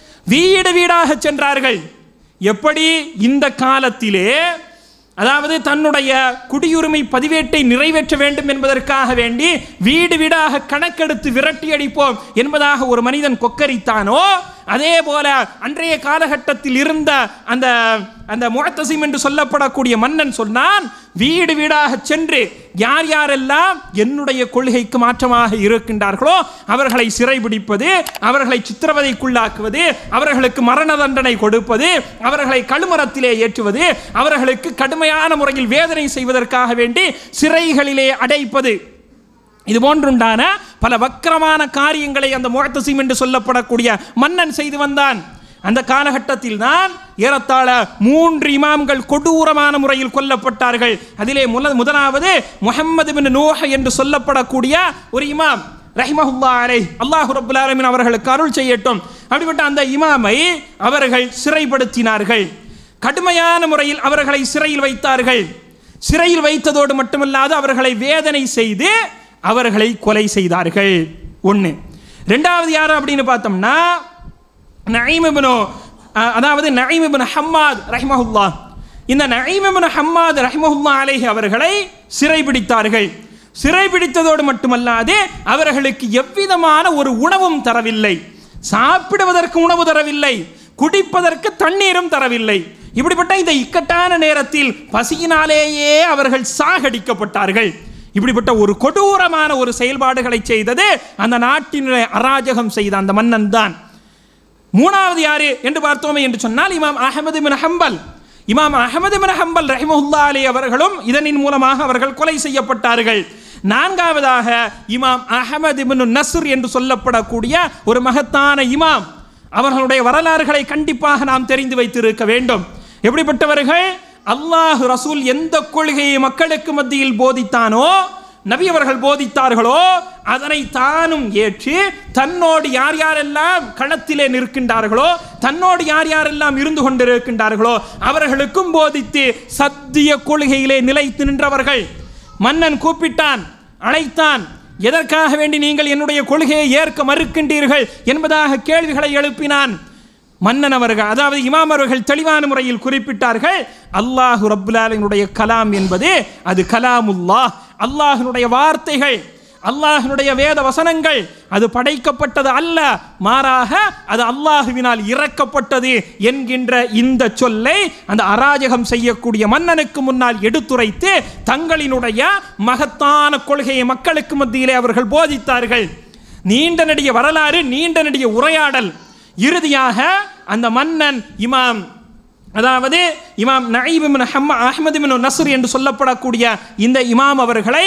Speaker 2: வீடு வீடாக சென்றார்கள். எப்படி இந்த காலத்திலே, அதாவது தன்னுடைய குடியுரிமை பதிவேட்டை நிறைவேற்ற வேண்டும் என்பதற்காக வேண்டி வீடு வீடாக கணக்கெடுத்து விரட்டி அடிப்போம் என்பதாக ஒரு மனிதன் கொக்கரித்தானோ, அதே போல அன்றைய காலகட்டத்தில் இருந்த அந்த அந்த முஅத்தஸிம் என்று சொல்லப்படக்கூடிய மன்னன் சொன்னான், வீடு வீடாக சென்று யார் யாரெல்லாம் என்னுடைய கொள்கைக்கு மாற்றமாக இருக்கின்றார்களோ அவர்களை சிறைபிடிப்பது, அவர்களை சித்திரவதைக்குள்ளாக்குவது, அவர்களுக்கு மரண தண்டனை கொடுப்பது, அவர்களை கழுமரத்திலே ஏற்றுவது, அவர்களுக்கு கடுமையான முறையில் வேதனை செய்வதற்காக வேண்டி சிறைகளிலே அடைப்பது, இது போன்றுண்டான பல வக்கரமான காரியங்களை அந்த முஅத்தஸிம் என்று சொல்லப்படக்கூடிய மன்னன் செய்து வந்தான். அந்த காலகட்டத்தில் தான் ஏறத்தாழ மூன்று இமாம்கள் கொடூரமான முறையில் கொல்லப்பட்டார்கள். அதிலே முதலாவது முஹம்மது பின் நூஹ் என்று சொல்லப்படக்கூடிய ஒரு இமாம் ரஹிமஹுல்லாஹ் அலைஹி, அல்லாஹ் ரப்பல் ஆலமீன் அவர்களுக்கு அருள் செய்யட்டும். அப்படிப்பட்ட அந்த இமாமை அவர்கள் சிறைப்படுத்தினார்கள். கடுமையான முறையில் அவர்களை சிறையில் வைத்தார்கள். சிறையில் வைத்ததோடு மட்டுமல்லாது அவர்களை வேதனை செய்து அவர்களை கொலை செய்தார்கள். ஒன்று. ரெண்டாவது யார் அப்படின்னு பார்த்தோம்னா நஈம் இப்னு அதாவது நஈம் இப்னு ஹம்மாத் ரஹிமஹுல்லாஹ். இந்த நஈம் இப்னு ஹம்மாத் ரஹிமஹுல்லாஹ் அலைஹி அவர்களை சிறைபிடித்தார்கள். சிறைபிடித்ததோடு மட்டுமல்லாது அவர்களுக்கு எவ்விதமான ஒரு உணவும் தரவில்லை, சாப்பிடுவதற்கு உணவு தரவில்லை, குடிப்பதற்கு தண்ணீரும் தரவில்லை. இப்படிப்பட்ட இந்த இக்கட்டான நேரத்தில் பசியினாலேயே அவர்கள் சாகடிக்கப்பட்டார்கள். இப்படிப்பட்ட ஒரு கொடூரமான ஒரு செயல்பாடுகளை செய்தது அந்த நாட்டினுடைய அராஜகம் செய்த அந்த மன்னன் தான். மூணாவது யாரு என்று பார்த்தோமே என்று சொன்னால் இமாம் அஹ்மது பின் ஹம்பல். இமாம் அஹ்மது பின் ஹம்பல் ரஹிமஹுல்லாஹ் அலைஹி அவர்களும் இதனின் மூலமாக அவர்கள் கொலை செய்யப்பட்டார்கள். நான்காவதாக இமாம் அஹ்மது பின் நஸ்ர் என்று சொல்லப்படக்கூடிய ஒரு மகத்தான இமாம். அவர்களுடைய வரலாறுகளை கண்டிப்பாக நாம் தெரிந்து வைத்திருக்க வேண்டும். எப்படிப்பட்டவர்கள்? அல்லாஹ் ரசூல் எந்த கொள்கையை மக்களுக்கு மத்தியில் போதித்தானோ, நபி அவர்கள் போதித்தார்களோ, அதனை தானும் ஏற்று தன்னோடு யார் யாரெல்லாம் களத்திலே நிற்கின்றார்களோ, தன்னோடு யார் யாரெல்லாம் இருந்து கொண்டிருக்கின்றார்களோ அவர்களுக்கும் போதித்து சத்திய கொள்கையிலே நிலைத்து நின்றவர்கள். மன்னன் கூப்பிட்டான், அழைத்தான். எதற்காக வேண்டி நீங்கள் என்னுடைய கொள்கையை ஏற்க மறுக்கின்றீர்கள் என்பதாக கேள்விகளை எழுப்பினான். மன்னன் அவர்கள், அதாவது இமாம் அவர்கள் தெளிவான முறையில் குறிப்பிட்டார்கள், அல்லாஹு ரப்புல் ஆலமீனுடைய கலாம் என்பது அது கலாமுல்லாஹ், அல்லாஹ்வினுடைய வார்த்தைகள், அல்லாஹ்வினுடைய வேத வசனங்கள். அது படைக்கப்பட்டது அல்ல, மாறாக அது அல்லாஹுவினால் இறக்கப்பட்டது என்கின்ற இந்த சொல்லை அந்த அராஜகம் செய்யக்கூடிய மன்னனுக்கு முன்னால் எடுத்துரைத்து தங்களினுடைய மகத்தான கொள்கையை மக்களுக்கு மத்தியிலே அவர்கள் போதித்தார்கள். நீண்ட நெடிய வரலாறு, நீண்ட நெடிய உரையாடல். இறுதியாக அந்த மன்னன் இமாம், அதாவது இமாம் நஈம் இப்னு அஹ்மது பின் நஸ்ர் என்று சொல்லப்படக்கூடிய இந்த இமாம் அவர்களை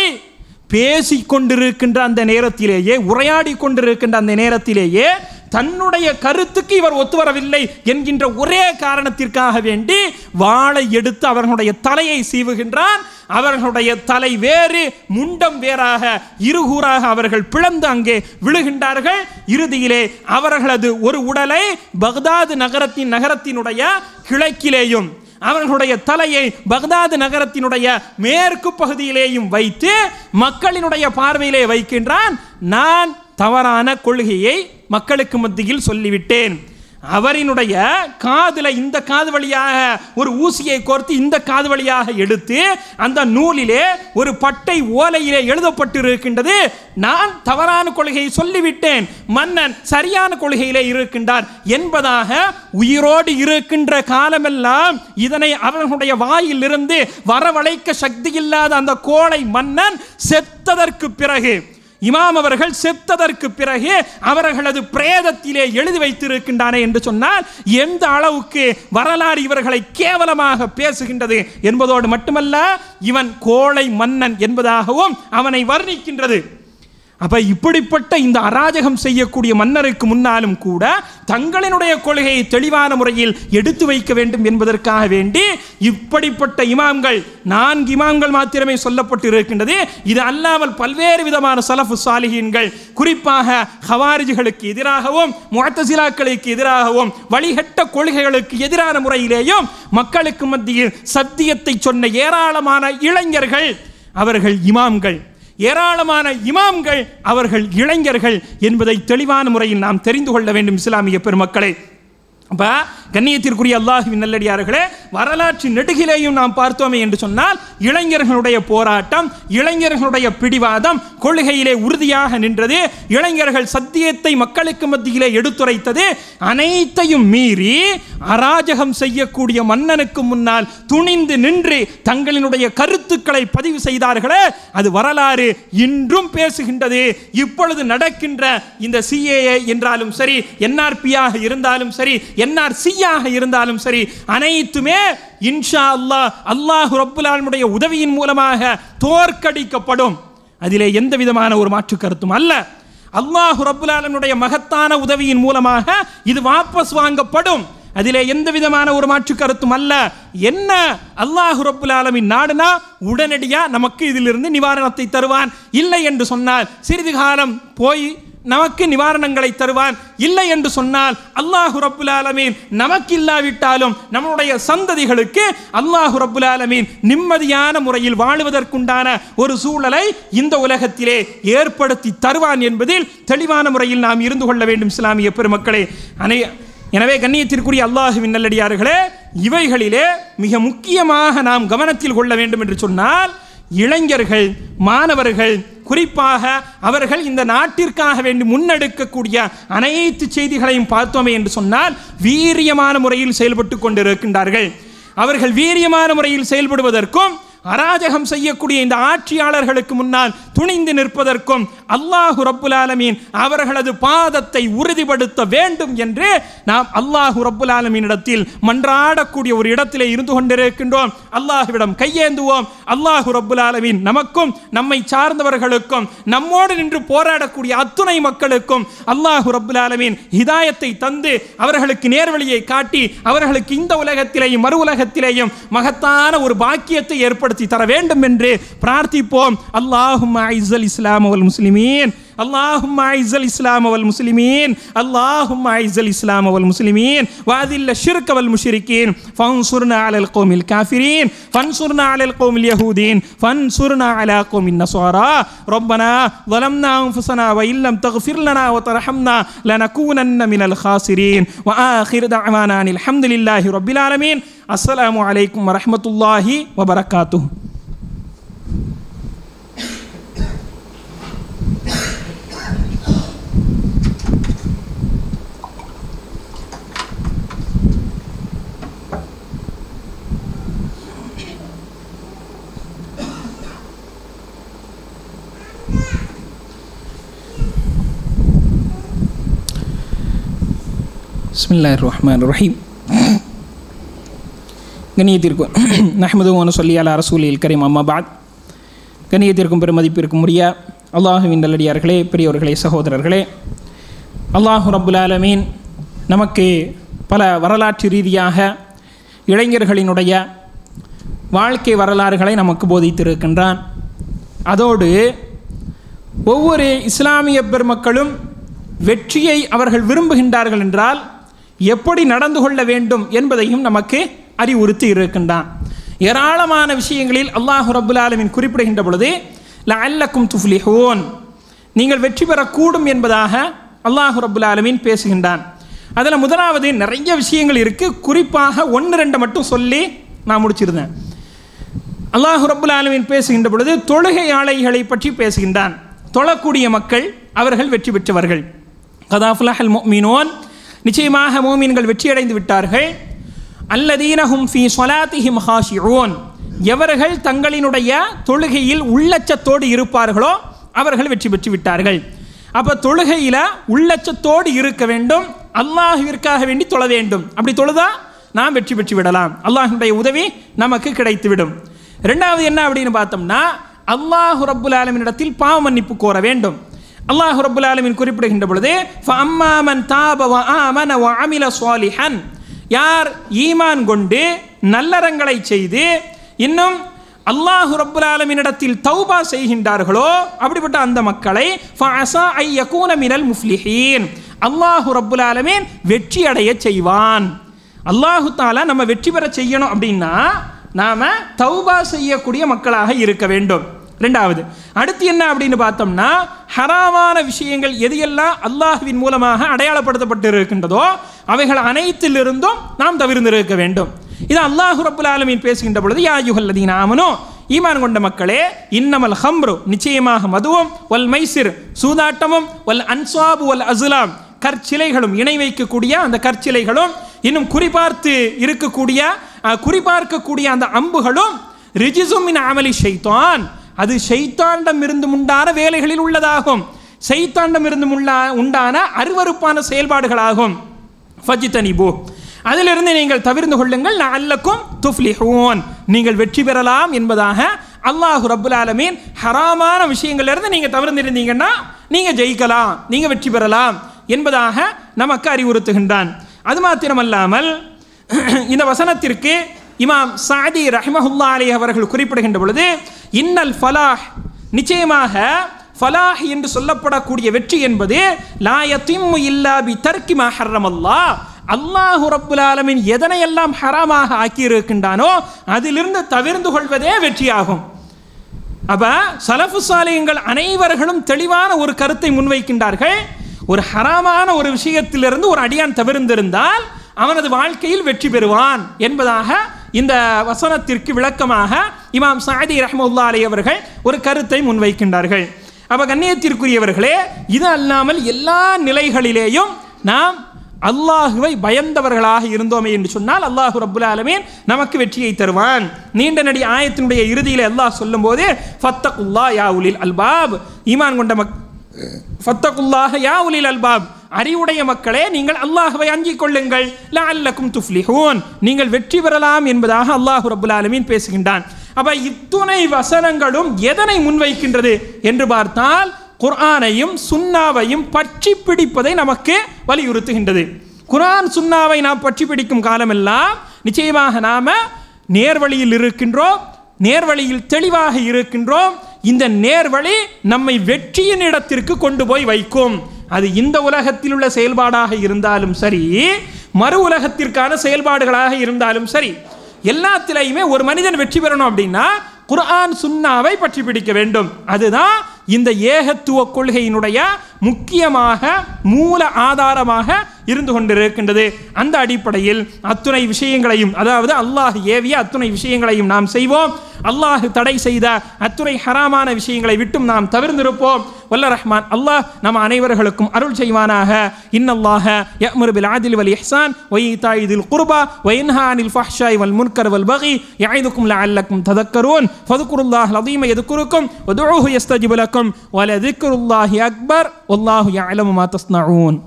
Speaker 2: பேசிக் கொண்டிருக்கின்ற அந்த நேரத்திலேயே, உரையாடி கொண்டிருக்கின்ற அந்த நேரத்திலேயே தன்னுடைய கருத்துக்கு இவர் ஒத்துவரவில்லை என்கின்ற ஒரே காரணத்திற்காக வேண்டி வாளை எடுத்து அவர்களுடைய தலையை சீவுகின்றான். அவர்களுடைய தலை வேறு, முண்டம் வேறாக, இருகூறாக அவர்கள் பிளந்து அங்கே விழுகின்றார்கள். இறுதியிலே அவர்களது ஒரு உடலை பக்தாது நகரத்தின் நகரத்தினுடைய கிழக்கிலேயும் அவர்களுடைய தலையை பக்தாது நகரத்தினுடைய மேற்கு பகுதியிலேயும் வைத்து மக்களினுடைய பார்வையிலே வைக்கின்றான். நான் தவறான கொள்கையை மக்களுக்கு மத்தியில் சொல்லிவிட்டேன். அவரினுடைய காதுல இந்த காது வழியாக ஒரு ஊசியை கோர்த்து இந்த காது வழியாக எடுத்து அந்த நூலிலே ஒரு பட்டை ஓலையிலே எழுதப்பட்டிருக்கின்றது, நான் தவறான கொள்கையை சொல்லிவிட்டேன், மன்னன் சரியான கொள்கையிலே இருக்கின்றார் என்பதாக உயிரோடு இருக்கின்ற காலமெல்லாம் இதனை அவர்களுடைய வாயிலிருந்து வரவழைக்க சக்தி இல்லாத அந்த கோழை மன்னன் செத்ததற்கு பிறகு, இமாம் அவர்கள் செத்ததற்கு பிறகு அவர்களது பிரேதத்திலே எழுதி வைத்திருக்கின்றன என்று சொன்னால் எந்த அளவுக்கு வரலாறு இவர்களை கேவலமாக பேசுகின்றது என்பதோடு மட்டுமல்ல, இவன் கோழை மன்னன் என்பதாகவும் அவனை வர்ணிக்கின்றது. அப்ப இப்படிப்பட்ட இந்த அராஜகம் செய்யக்கூடிய மன்னருக்கு முன்னாலும் கூட தங்களினுடைய கொள்கையை தெளிவான முறையில் எடுத்து வைக்க வேண்டும் என்பதற்காக வேண்டி இப்படிப்பட்ட இமாம்கள், நான்கு இமாம்கள் மாத்திரமே சொல்லப்பட்டு இருக்கின்றது. இது அல்லாமல் பல்வேறு விதமான சலஃபு சாலிஹீன்கள், குறிப்பாக ஹவாரிஜிகளுக்கு எதிராகவும் முஅத்தஸிலாக்களுக்கு எதிராகவும் வழிகட்ட கொள்கைகளுக்கு எதிரான முறையிலேயும் மக்களுக்கு மத்தியில் சத்தியத்தை சொன்ன ஏராளமான இளைஞர்கள் அவர்கள் இமாம்கள், ஏராளமான இமாம்கள் அவர்கள் இளைஞர்கள் என்பதை தெளிவான முறையில் நாம் தெரிந்து கொள்ள வேண்டும் இஸ்லாமிய பெருமக்களே. அப்ப கண்ணியத்திற்குரிய அல்லாஹ்வின் நல்லடியார்களே, வரலாற்று நெடுகிலேயும் நாம் பார்த்தோமே என்று சொன்னால் இளைஞர்களுடைய போராட்டம், இளைஞர்களுடைய பிடிவாதம் கொள்கையிலே உறுதியாக நின்றது, இளைஞர்கள் சத்தியத்தை மக்களுக்கு மத்தியிலே எடுத்துரைத்தது, அனைத்தையும் மீறி அராஜகம் செய்யக்கூடிய மன்னனுக்கு முன்னால் துணிந்து நின்று தங்களினுடைய கருத்துக்களை பதிவு செய்தார்களே, அது வரலாறு இன்றும் பேசுகின்றது. இப்பொழுது நடக்கின்ற இந்த சிஏஏ என்றாலும் சரி, என்ஆர்பியாக இருந்தாலும் சரி, என்ஆர்சியாக இருந்தாலும் சரி, அனைத்துமே இன்ஷா அல்லாஹ் அல்லாஹ் ரப்புல் ஆலமீனுடைய உதவியின் மூலமாக தோற்கடிக்கப்படும். அதிலே எந்த விதமான ஒரு மாற்று கருத்தும் அல்ல. அல்லாஹ் ரப்புல் ஆலமீனுடைய மகத்தான உதவியின் மூலமாக இது வாபஸ் வாங்கப்படும். அதிலே எந்த விதமான ஒரு மாற்று கருத்தும் அல்ல. என்ன அல்லாஹ் ரப்புல் ஆலமீன் நாடுனா உடனடியாக நமக்கு இதிலிருந்து நிவாரணத்தை தருவான். இல்லை என்று சொன்னால் சிறிது காலம் போய் நமக்கு நிவாரணங்களை தருவான். இல்லை என்று சொன்னால் அல்லாஹ் ரப்புல் ஆலமீன் நமக்கு இல்லாவிட்டாலும் நம்முடைய சந்ததிகளுக்கு அல்லாஹ் ரப்புல் ஆலமீன் நிம்மதியான முறையில் வாழுவதற்குண்டான ஒரு சூழலை இந்த உலகத்திலே ஏற்படுத்தி தருவான் என்பதில் தெளிவான முறையில் நாம் இருந்து கொள்ள வேண்டும் இஸ்லாமிய பெருமக்களே. அனை எனவே கண்ணியத்திற்குரிய அல்லாஹுவின் நல்லடியார்களே, இவைகளிலே மிக முக்கியமாக நாம் கவனத்தில் கொள்ள வேண்டும் என்று சொன்னால் இளைஞர்கள், மாணவர்கள், குறிப்பாக அவர்கள் இந்த நாட்டிற்காக வேண்டி முன்னெடுக்கக்கூடிய அனைத்து செய்திகளையும் பார்த்தோமே என்று சொன்னால் வீரியமான முறையில் செயல்பட்டு கொண்டிருக்கின்றார்கள். அவர்கள் வீரியமான முறையில் செயல்படுவதற்கும் அராஜகம் செய்யக்கூடிய இந்த ஆட்சியாளர்களுக்கு முன்னால் துணிந்து நிற்பதற்கும் அல்லாஹு ரப்புல் ஆலமீன் அவர்களது பாதத்தை உறுதிப்படுத்த வேண்டும் என்று நாம் அல்லாஹு ரப்புல் ஆலமீனிடத்தில் மன்றாடக்கூடிய ஒரு இடத்திலே இருந்து கொண்டிருக்கின்றோம். அல்லாஹுவிடம் கையேந்துவோம். அல்லாஹு ரப்புல் ஆலமீன் நமக்கும் நம்மை சார்ந்தவர்களுக்கும் நம்மோடு நின்று போராடக்கூடிய அத்துணை மக்களுக்கும் அல்லாஹு ரப்புல் ஆலமீன் ஹிதாயத்தை தந்து அவர்களுக்கு நேர்வழியை காட்டி அவர்களுக்கு இந்த உலகத்திலேயும் மறு உலகத்திலேயும் மகத்தான ஒரு பாக்கியத்தை ஏற்படுத்தி தர வேண்டும் என்று பிரார்த்திப்போம். அல்லாஹும்ம அஇஸ்ஸல் இஸ்லாம் வல் முஸ்லிமீன் اللهم اعز الاسلام والمسلمين اللهم اعز الاسلام والمسلمين واذل الشرك والمشركين فانصرنا على القوم الكافرين فانصرنا على القوم اليهودين فانصرنا على قوم النصارى ربنا ظلمنا انفسنا وان لم تغفر لنا وترحمنا لنكونن من الخاسرين واخر دعوانا الحمد لله رب العالمين. السلام عليكم ورحمة الله وبركاته. பிஸ்மில்லாஹிர் ரஹ்மானிர் ரஹீம். கண்ணியத்திற்கும் நஹ்மதுஹு வ நுஸல்லி அலா ரசூலில் கரீம் அம்மா பாத். கண்ணியத்திற்கும் பெருமதிப்பிற்கும் உரிய அல்லாஹுவின் நல்லடியார்களே, பெரியவர்களே, சகோதரர்களே, அல்லாஹு ரப்புல் ஆலமீன் நமக்கு பல வரலாற்று ரீதியாக இளைஞர்களினுடைய வாழ்க்கை வரலாறுகளை நமக்கு போதித்திருக்கின்றான். அதோடு ஒவ்வொரு இஸ்லாமிய பெருமக்களும் வெற்றியை அவர்கள் விரும்புகின்றார்கள் என்றால் எப்படி நடந்து கொள்ள வேண்டும் என்பதையும் நமக்கு அறிவுறுத்தி இருக்கின்றான். ஏராளமான விஷயங்களில் அல்லாஹ் ரப்புல் ஆலமீன் குறிப்பிடுகின்ற பொழுது லஅல்லக்கும் துஃப்லிஹூன், நீங்கள் வெற்றி பெறக்கூடும் என்பதாக அல்லாஹ் ரப்புல் ஆலமீன் பேசுகின்றான். அதில் முதலாவது நிறைய விஷயங்கள் இருக்குது. குறிப்பாக ஒன்று ரெண்டு மட்டும் சொல்லி நான் முடிச்சிருந்தேன். அல்லாஹ் ரப்புல் ஆலமீன் பேசுகின்ற பொழுது தொழுகையாளைகளை பற்றி பேசுகின்றான். தொழக்கூடிய மக்கள் அவர்கள் வெற்றி பெற்றவர்கள். கத் அஃப்லஹல் முஃமினூன், நிச்சயமாக மூமின்கள் வெற்றியடைந்து விட்டார்கள். அல்லதீன ஹும் ஃபீ ஸலாத்திஹிம் ஹாஷிஊன், எவர்கள் தங்களினுடைய தொழுகையில் உள்ளச்சத்தோடு இருப்பார்களோ அவர்கள் வெற்றி பெற்று விட்டார்கள். அப்போ தொழுகையில் உள்ளச்சத்தோடு இருக்க வேண்டும், அல்லாஹ்விற்காக வேண்டி தொழ வேண்டும். அப்படி தொழுதா நாம் வெற்றி பெற்று விடலாம், அல்லாஹ்வுடைய உதவி நமக்கு கிடைத்துவிடும். ரெண்டாவது என்ன அப்படின்னு பார்த்தோம்னா அல்லாஹ் ரப்புல் ஆலமீனிடத்தில் பாவ மன்னிப்பு கோர வேண்டும். அல்லாஹ் ரப்புல் ஆலமீன் குறிப்பிடுகின்ற பொழுது ஃபஅம்மா மன் தாப வ ஆமன வ அமில ஸாலிஹன், யார் ஈமான் கொண்டு நல்லறங்களை செய்து இன்னும் அல்லாஹ் ரப்புல் ஆலமீனிடத்தில் தௌபா செய்கின்றார்களோ அப்படிப்பட்ட அந்த மக்களை ஃபஅஸா ஐ யகூன மினல் முஃப்லிஹீன், அல்லாஹ் ரப்புல் ஆலமீன் வெற்றி அடைய செய்வான். அல்லாஹு தஆலா நம்ம வெற்றி பெற செய்யணும் அப்படின்னா நாம தௌபா செய்யக்கூடிய மக்களாக இருக்க வேண்டும். ரெண்டாவது அடுத்து என்ன அப்படின்னு பார்த்தோம்னா ஹராமான விஷயங்கள் எது எல்லாம் அல்லாஹ்வின் மூலமாக அடையாளப்படுத்தப்பட்டு இருக்கின்றதோ அவைகள் அனைத்திலிருந்தும் நாம் தவிர்ந்திருக்க வேண்டும். இது அல்லாஹ் ரப்புல் ஆலமீன் பேசுகின்ற பொழுது யா அய்யுஹல்லதீன ஆமனூ, ஈமான் கொண்ட மக்களே, இன்னமல் ஹம்ரு, நிச்சயமாக மதுவும், வல் மைசிர், சூதாட்டமும், வல் அன்சாபு வல் அஸ்லாம், கற்சிலைகளும், இணை வைக்கக்கூடிய அந்த கற்சிலைகளும், இன்னும் குறிபார்த்து இருக்கக்கூடிய குறிபார்க்கக்கூடிய அந்த அம்புகளும் ரிஜிசும் மின் அமலி ஷைத்தான், அது ஷைத்தானிடம் இருந்து உண்டான வேலைகளில் உள்ளதாகும், ஷைத்தானிடம் இருந்து உண்டான அருவருப்பான செயல்பாடுகளாகும். ஃபஜ்தனிபு, அதிலிருந்து நீங்கள் தவிர்ந்து கொள்ளுங்கள். லஅல்லக்கும் துஃப்லிஹூன், நீங்கள் வெற்றி பெறலாம் என்பதாக அல்லாஹ் ரப்புல் ஆலமீன் ஹராமான விஷயங்கள்ல இருந்து நீங்க தவிர்த்திருந்தீங்கன்னா நீங்க ஜெயிக்கலாம், நீங்க வெற்றி பெறலாம் என்பதாக நமக்கு அறிவுறுத்துகின்றான். அது மாத்திரமல்லாமல் இந்த வசனத்திற்கு இமாம் சாதி ரஹ்மஹுல்லாஹி அலைஹி அவர்கள் குறிப்பிடுகின்ற பொழுது இன்னல் ஃபலாஹ், நிச்சயமாக ஃபலாஹ் என்று சொல்லப்படக்கூடிய வெற்றி என்பது லா யதிம்மு இல்லா பி தர்கி மா ஹர்ரமல்லாஹ், அல்லாஹ் ரப்புல் ஆலமீன் எதனையெல்லாம் ஹராமாக ஆக்கி இருக்கின்றானோ அதிலிருந்து தவிர்ந்து கொள்வதே வெற்றியாகும். அப்ப சலஃபு சாலிஹீன்கள் அனைவர்களும் தெளிவான ஒரு கருத்தை முன்வைக்கின்றார்கள். ஒரு ஹராமான ஒரு விஷயத்திலிருந்து ஒரு அடியான் தவிர்ந்திருந்தால் அவனது வாழ்க்கையில் வெற்றி பெறுவான் என்பதாக இந்த வசனத்திற்கு விளக்கமாக இமாம் சாதி ரஹ்மத்துல்லாஹி அலைஹி அவர்கள் ஒரு கருத்தை முன்வைக்கின்றார்கள். அப்ப கண்ணியத்திற்குரியவர்களே, இது அல்லாமல் எல்லா நிலைகளிலேயும் நாம் அல்லாஹுவை பயந்தவர்களாக இருந்தோமே என்று சொன்னால் அல்லாஹு ரப்புல் ஆலமீன் நமக்கு வெற்றியை தருவான். நீண்ட நடி ஆயத்தினுடைய இறுதியில் அல்லாஹ் சொல்லும் போது ஃபத்தகுல்லாஹ் யா உலில் அல்பாப், ஈமான் கொண்ட மக் ஃபத்தகுல்லாஹ் யா உலில் அல்பாப், அறிவுடைய மக்களே நீங்கள் அல்லாஹ்வை அஞ்சிக் கொள்ளுங்கள், லஅல்லக்கும் துஃப்லிஹூன், நீங்கள் வெற்றி பெறலாம் என்பதாக அல்லாஹ் ரப்புல் ஆலமீன் பேசுகின்றான். அப்ப இத்துணை வசனங்களும் எதனை முன்வைக்கின்றது என்று பார்த்தால் குர்ஆனையும் சுன்னாவையும் பற்றி பிடிப்பதை நமக்கு வலியுறுத்துகின்றது. குர்ஆன் சுன்னாவை நாம் பற்றி பிடிக்கும் காலமெல்லாம் நிச்சயமாக நாம நேர்வழியில் இருக்கின்றோம், நேர்வழியில் தெளிவாக இருக்கின்றோம். இந்த நேர்வழி நம்மை வெற்றியின் இடத்திற்கு கொண்டு போய் வைக்கும். அது இந்த உலகத்தில் உள்ள செயல்பாடாக இருந்தாலும் சரி, மறு உலகத்திற்கான செயல்பாடுகளாக இருந்தாலும் சரி, எல்லாத்திலையுமே ஒரு மனிதன் வெற்றி பெறணும் அப்படின்னா குர்ஆன் சுன்னாவை பற்றி பிடிக்க வேண்டும். அதுதான் இந்த ஏகத்துவ கொள்கையினுடைய முக்கியமாக மூல ஆதாரமாக இருந்து கொண்டிருக்கின்றது. அந்த அடிப்படையில் அத்துணை விஷயங்களையும், அதாவது அல்லாஹ் ஏவிய அத்துணை விஷயங்களையும் நாம் செய்வோம். அல்லாஹ் தடை செய்த அத்துணை ஹராமான விஷயங்களை விட்டும் நாம் தவிர்ந்திருப்போம். வல்ல ரஹ்மான் அல்லாஹ் நம் அனைவர்களுக்கும் அருள் செய்வானாக. இன்னல்லாஹ யஅ்முரு பில் ஆதில் வல் இஹ்சான் வ ஈதாஇ தில் குர்பா வ யன்ஹா அனில் ஃபஹ்ஷாஇ வல் முன்கர் வல் பகி யஇதுக்கும் லஅல்லக்கும் ததக்கரூன் ஃபذ்குருல்லாஹல் அஸீம யذ்குருக்கும் வதுஊஹு யஸ்தஜிபு லக்கும் வ லذிக்ருல்லாஹி அக்பர் வல்லாஹு யஅலமு மா தஸ்னஊன்.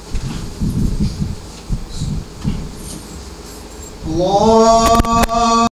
Speaker 3: Allah